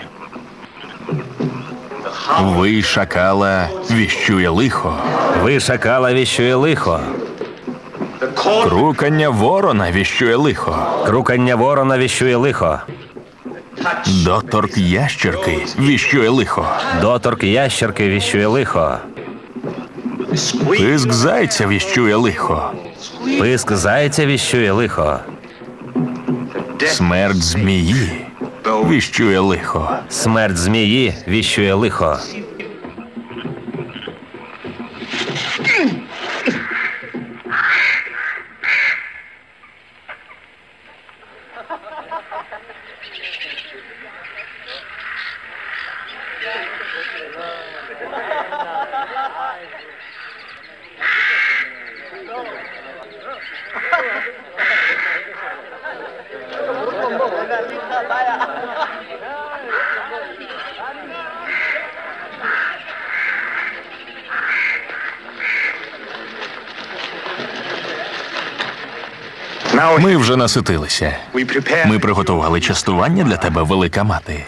Ви, шакала, віщує лихо. Ви, шакала, віщує лихо. Крукання ворона віщує лихо. Крукання ворона віщує лихо. Доторк ящерки віщує лихо. Доторк ящерки віщує лихо. Писк зайця віщує лихо. Писк зайця віщує лихо. Смерть змії віщує лихо. Смерть змії віщує лихо. Ми вже наситилися. Ми приготували частування для тебе, велика мати.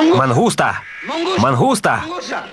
Мангуста! Мангуста!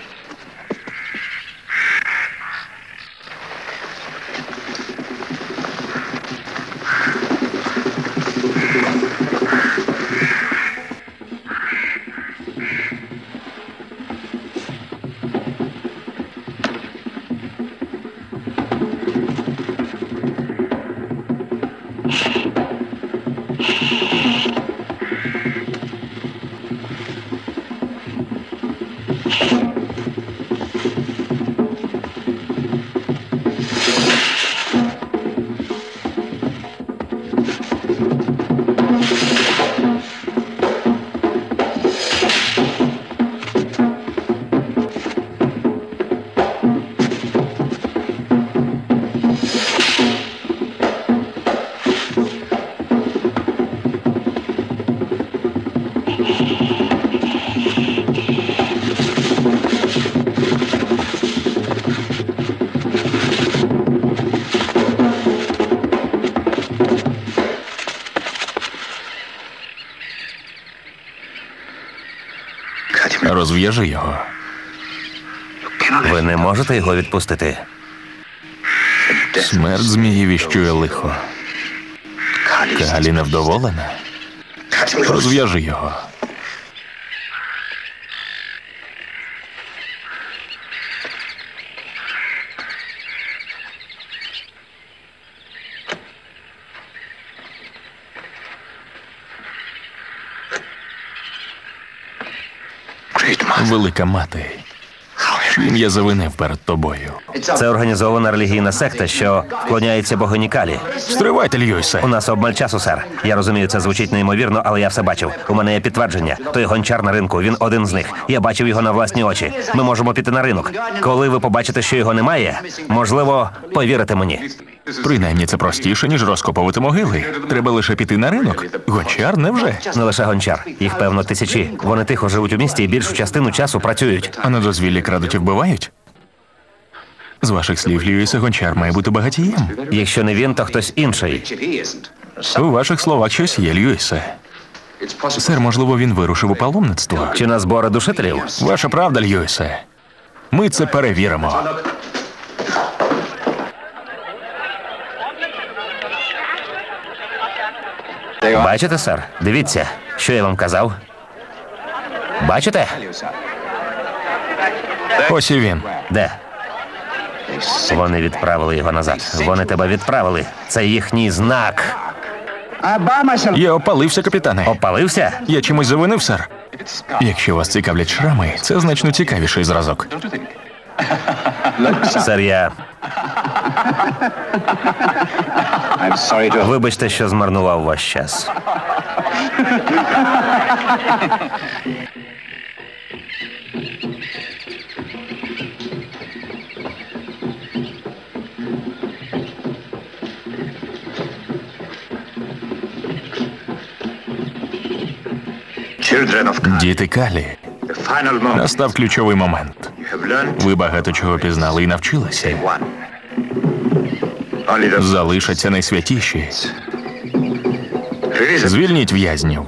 Розв'яжи його. Ви не можете його відпустити. Смерть змії віщує лихо. Калі невдоволена. Розв'яжи його. Велика мати, чим я завинив перед тобою? Це організована релігійна секта, що вклоняється богині Калі. Стривайте, Льюісе. У нас обмаль часу, сер. Я розумію, це звучить неймовірно, але я все бачив. У мене є підтвердження. Той гончар на ринку, він один з них. Я бачив його на власні очі. Ми можемо піти на ринок. Коли ви побачите, що його немає, можливо, повірите мені. Принаймні це простіше, ніж розкопувати могили. Треба лише піти на ринок. Гончар невже? Не лише гончар. Їх, певно, тисячі. Вони тихо живуть у місті і більшу частину часу працюють. А на дозвіллі крадуть і вбивають? З ваших слів, Льюісе, гончар має бути багатієм. Якщо не він, то хтось інший. У ваших словах щось є, Льюісе. Сер, можливо, він вирушив у паломництво. Чи на збори душителів? Ваша правда, Льюісе. Ми це перевіримо. Бачите, сер? Дивіться, що я вам казав. Бачите? Ось і він. Де? Вони відправили його назад. Вони тебе відправили. Це їхній знак. Я опалився, капітане. Опалився? Я чимось завинив, сер. Якщо вас цікавлять шрами, це значно цікавіший зразок. Сер, я... Вибачте, що змарнував ваш час. Діти Калі. Настав ключовий момент. Ви багато чого пізнали і навчилися. Залишаться найсвятіші. Звільніть в'язнів.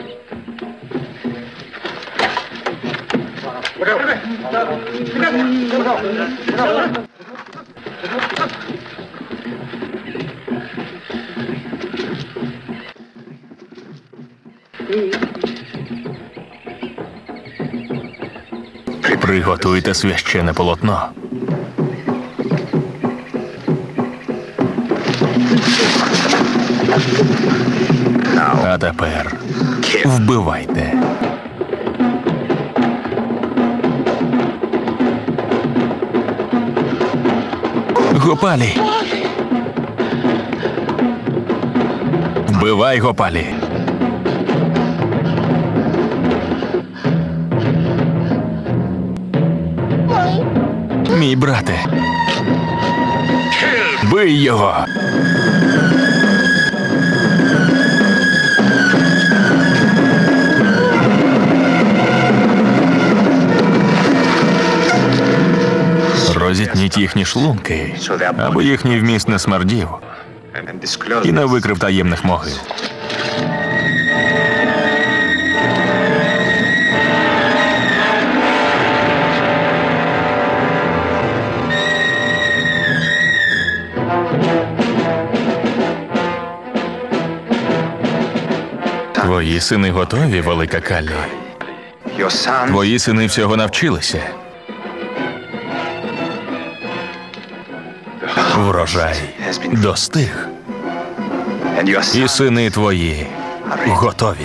Приготуйте священне полотно. А тепер вбивайте. Гопалі. Вбивай, Гопалі. Мій брате. Бий його. Розітніть їхні шлунки, аби їхній вміст не смердів і не викрив таємних могил. Твої сини готові, велика Каллі? Твої сини всього навчилися. Врожай достиг. І сини твої готові.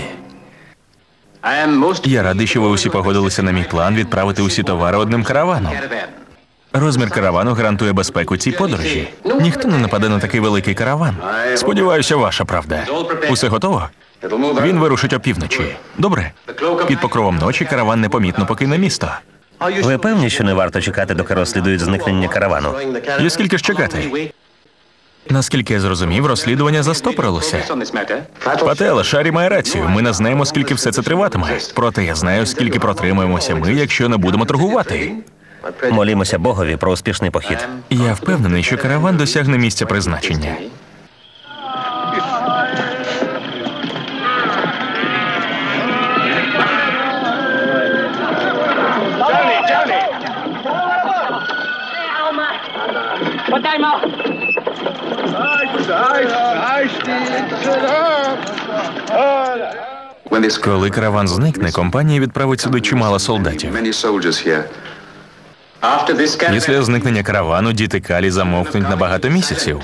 Я радий, що ви усі погодилися на мій план відправити усі товари одним караваном. Розмір каравану гарантує безпеку цій подорожі. Ніхто не нападе на такий великий караван. Сподіваюся, ваша правда. Усе готово? Він вирушить опівночі. Добре? Під покровом ночі караван непомітно покине місто. Ви певні, що не варто чекати, доки розслідують зникнення каравану? І скільки ж чекати? Наскільки я зрозумів, розслідування застопорилося. Пателе, Шарі має рацію. Ми не знаємо, скільки все це триватиме. Проте я знаю, скільки протримаємося ми, якщо не будемо торгувати. Молімося Богові про успішний похід. Я впевнений, що караван досягне місця призначення. Коли караван зникне, компанія відправить сюди чимало солдатів. Після зникнення каравану діти Каллі замовкнуть на багато місяців.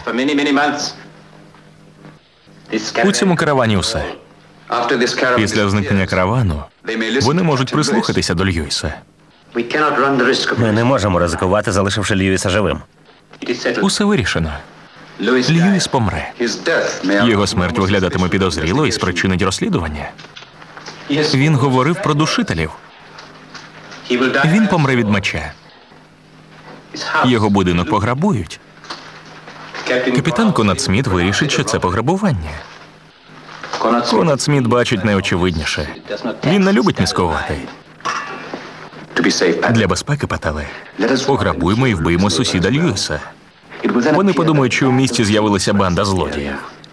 У цьому каравані усе. Після зникнення каравану вони можуть прислухатися до Льюіса. Ми не можемо ризикувати, залишивши Льюіса живим. Усе вирішено. Льюіс помре. Його смерть виглядатиме підозріло і спричинить розслідування. Він говорив про душителів. Він помре від меча. Його будинок пограбують. Капітан Конрад Сміт вирішить, що це пограбування. Конрад Сміт бачить найочевидніше. Він не любить міскувати. Для безпеки, Пателе, пограбуємо і вбиймо сусіда Льюіса. Вони подумають, що у місті з'явилася банда злодіїв.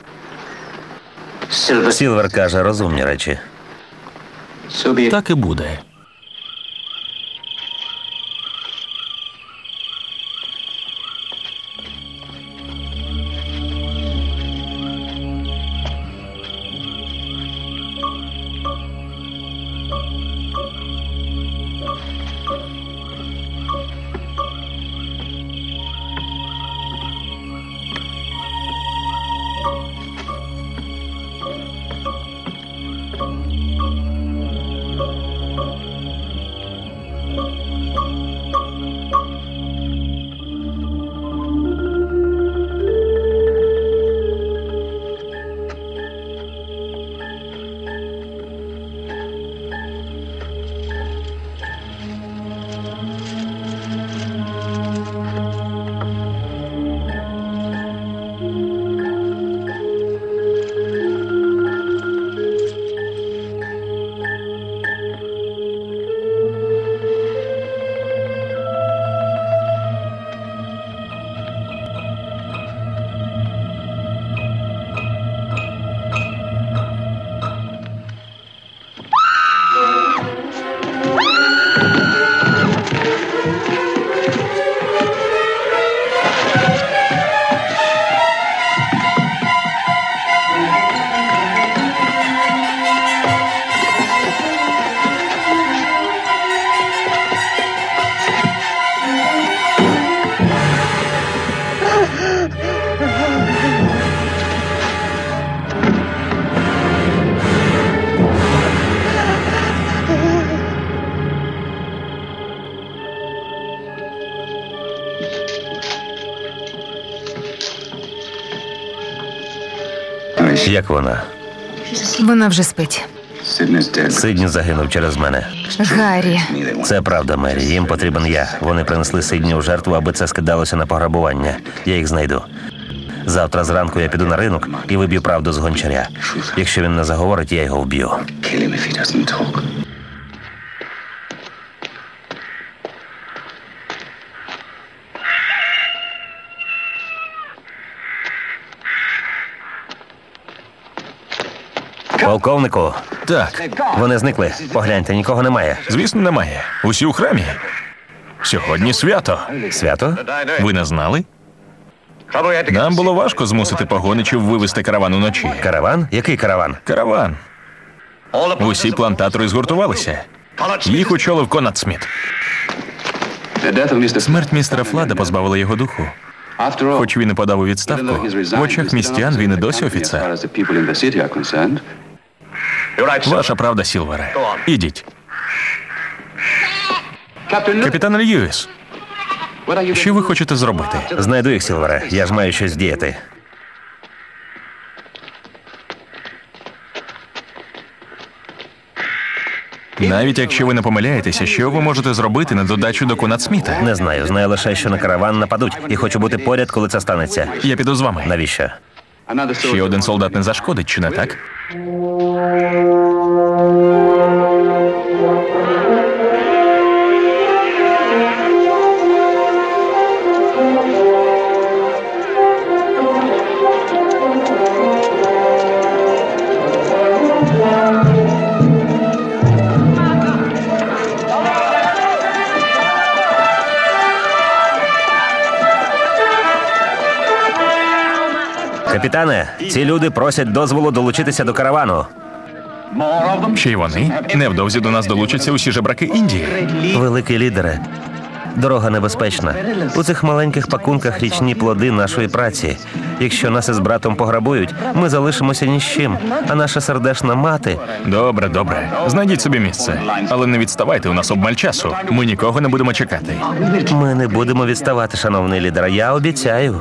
Сілвер каже розумні речі. Так і буде. Як вона? Вона вже спить. Сидні загинув через мене. Гаррі. Це правда, Мері. Їм потрібен я. Вони принесли Сидні у жертву, аби це скидалося на пограбування. Я їх знайду. Завтра зранку я піду на ринок і виб'ю правду з гончаря. Якщо він не заговорить, я його вб'ю. Полковнику, Так, вони зникли. Погляньте, нікого немає. звісно, немає. Усі у храмі. Сьогодні свято. Свято? Ви не знали? Нам було важко змусити погоничів вивезти караван уночі. Караван? Який караван? Караван. Усі плантатори згуртувалися. Їх очолив Конрад Сміт. Смерть містера Флада позбавила його духу. Хоч він і подав у відставку, в очах містян він і досі офіцер. Ваша правда, Сілвере. Ідіть. Капітан Льюіс, що ви хочете зробити? Знайду їх, Сілвере. Я ж маю щось діяти. Навіть якщо ви не помиляєтеся, що ви можете зробити на додачу до Конрада Сміта? Не знаю. Знаю лише, що на караван нападуть. І хочу бути поряд, коли це станеться. Я піду з вами. Навіщо? Ще один солдат не зашкодить, чи не так? Капітане, ці люди просять дозволу долучитися до каравану. Ще й вони. Невдовзі до нас долучаться усі жебраки Індії. Великий лідере, дорога небезпечна. У цих маленьких пакунках річні плоди нашої праці. Якщо нас із братом пограбують, ми залишимося ні з чим. А наша сердешна мати... Добре, добре. Знайдіть собі місце. Але не відставайте, у нас обмаль часу. Ми нікого не будемо чекати. Ми не будемо відставати, шановний лідере, я обіцяю.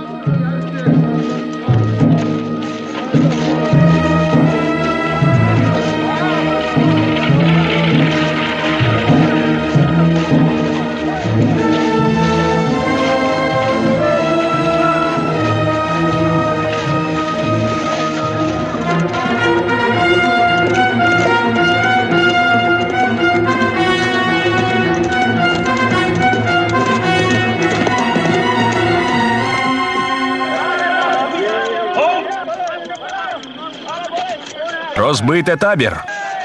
Розбийте табір.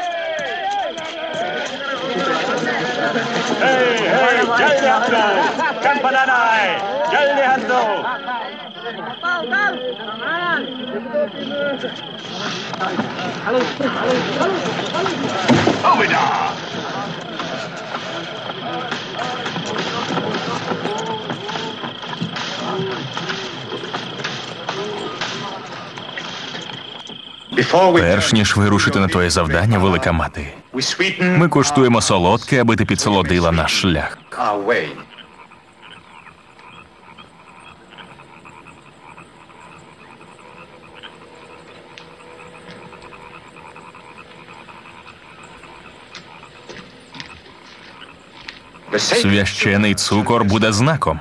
Перш ніж вирушити на твоє завдання, велика мати, ми куштуємо солодке, аби ти підсолодила наш шлях. Священий цукор буде знаком.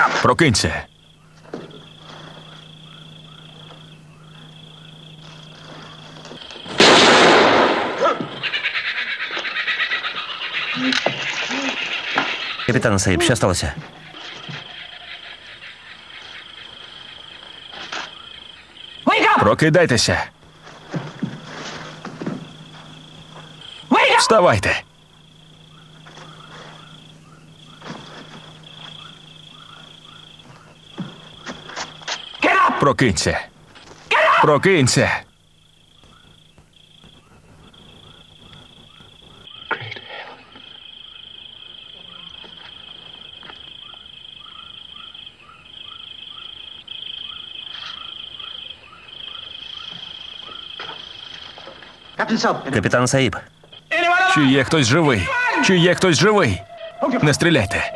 Прокинься. Капітан Саїб, що сталося? Прокидайтеся. Вставайте. Прокинься. Прокинься. Капітан Саїб. Чи є хтось живий? Чи є хтось живий? Не стріляйте.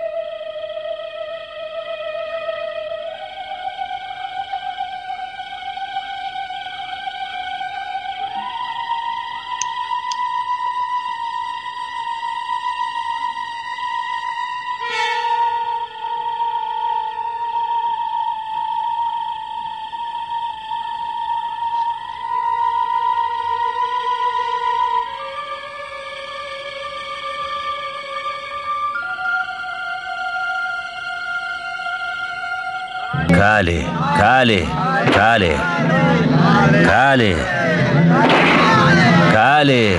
Калі, Калі, Калі, Калі, Калі.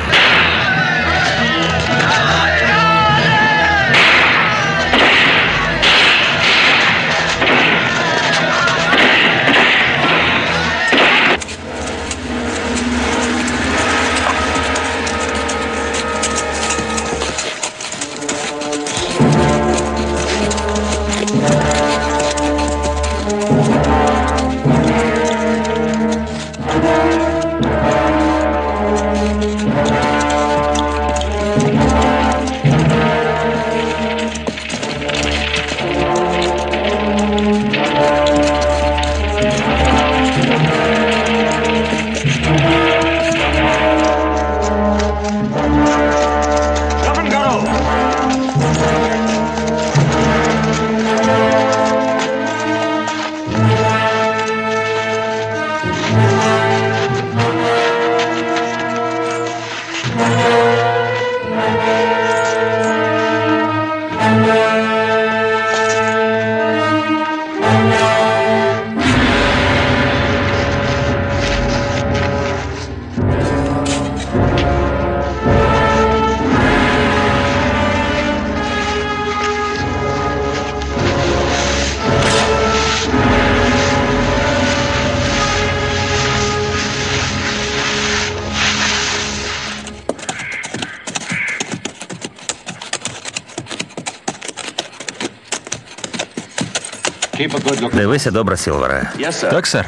Дивися добре, Сілвере. Так, сер.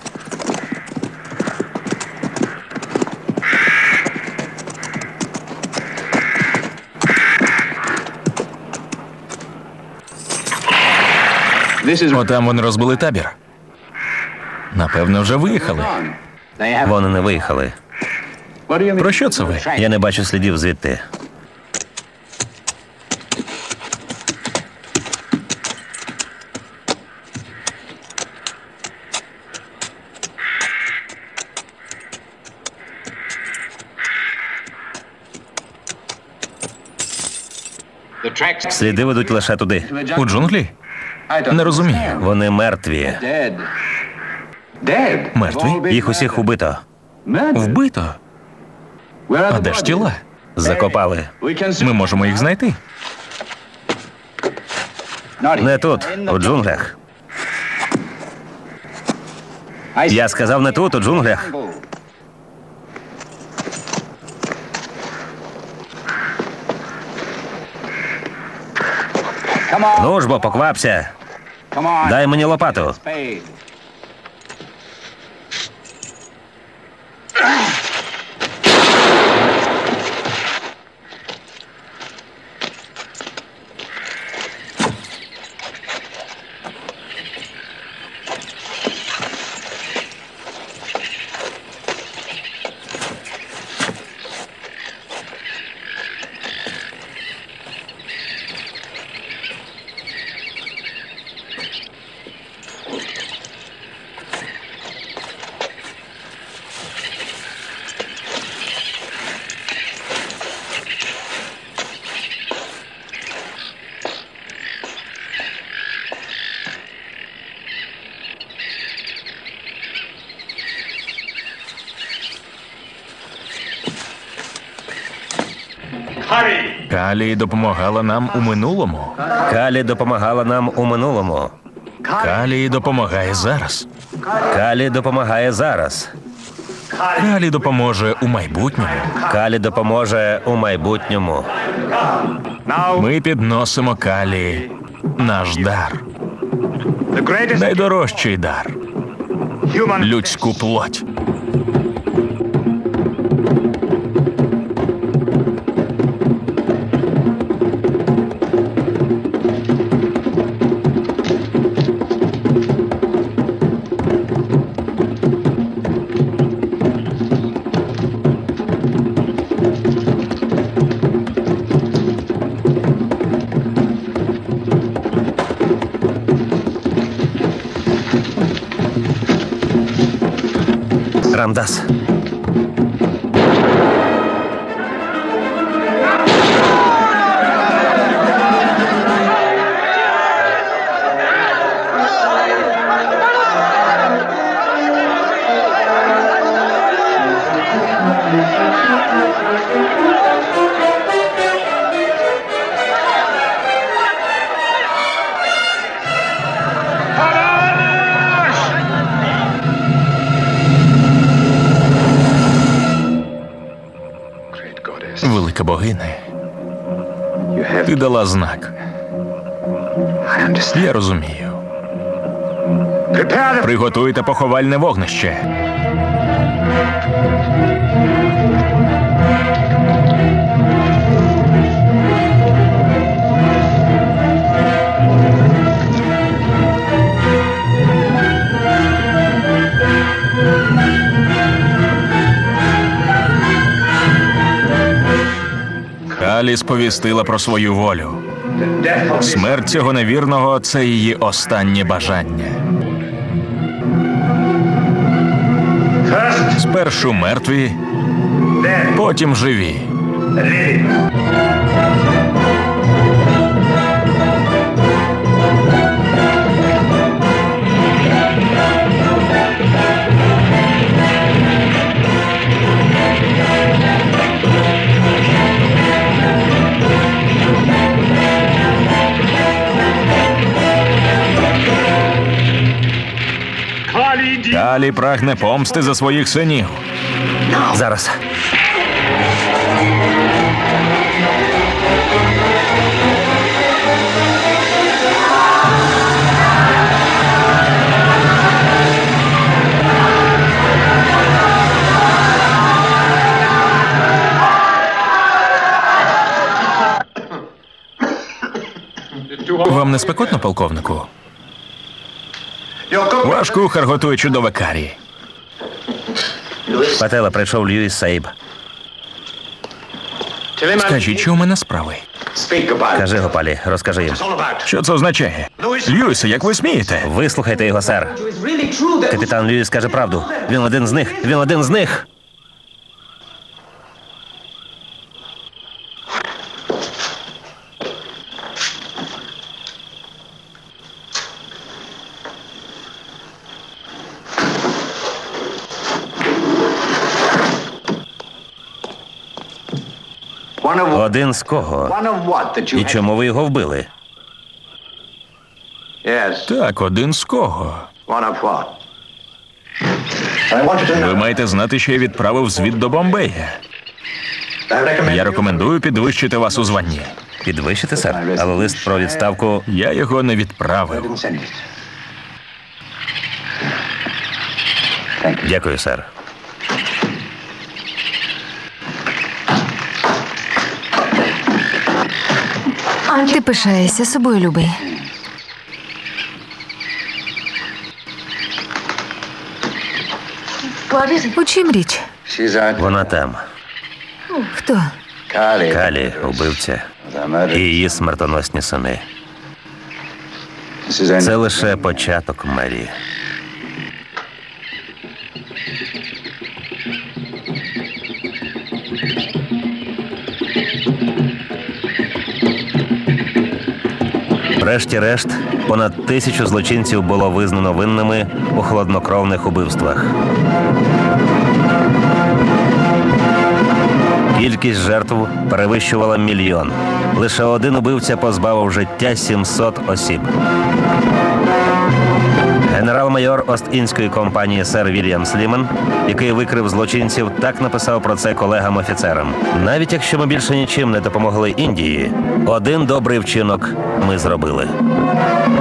Отам вони розбили табір. Напевно, вже виїхали. Вони не виїхали. Про що це ви? Я не бачу слідів звідти. Сліди ведуть лише туди. У джунглі? Не розумію. Вони мертві. Мертві? Їх усіх убито. Вбито? А де ж тіла? Закопали. Ми можемо їх знайти. Не тут, у джунглях. Я сказав, не тут, у джунглях. Ну ж бо, поквапся. Дай мені лопату. Калі допомагала нам у минулому. Калі допомагала нам у минулому. Калі допомагає зараз. Калі допомагає зараз. Калі допоможе у майбутньому. Калі допоможе у майбутньому. Ми підносимо Калі наш дар. Найдорожчий дар. Людську плоть. Рамдас. Велика богине, ти дала знак. Я розумію. Приготуйте поховальне вогнище. Калі сповістила про свою волю. Смерть цього невірного – це її останнє бажання. Спершу мертві, потім живі. Калі прагне помсти за своїх синів. Зараз. Вам не спекотно, полковнику? Ваш кухар готує чудове карі. Пателла, прийшов Льюіс Сейб. Скажіть, що у мене справи? Кажи, Гопалі, розкажи їм. Що це означає? Льюісе, як ви смієте? Вислухайте його, сер. Капітан Льюіс каже правду. Він один з них. Він один з них. Один з кого? І чому ви його вбили? Так, один з кого? Ви маєте знати, що я відправив звіт до Бомбея. Я рекомендую підвищити вас у званні. Підвищити, сер? Але лист про відставку... Я його не відправив. Дякую, сер. Ти пишаєшся собою, любий. У чим річ? Вона там. Хто? Калі, убивця. І її смертоносні сини. Це лише початок, Мері. Врешті-решт, понад 1000 злочинців було визнано винними у холоднокровних убивствах. Кількість жертв перевищувала 1 мільйон. Лише один убивця позбавив життя 700 осіб. Генерал-майор Ост-Індської компанії сер Вільям Слімен, який викрив злочинців, так написав про це колегам-офіцерам. Навіть якщо ми більше нічим не допомогли Індії, один добрий вчинок ми зробили.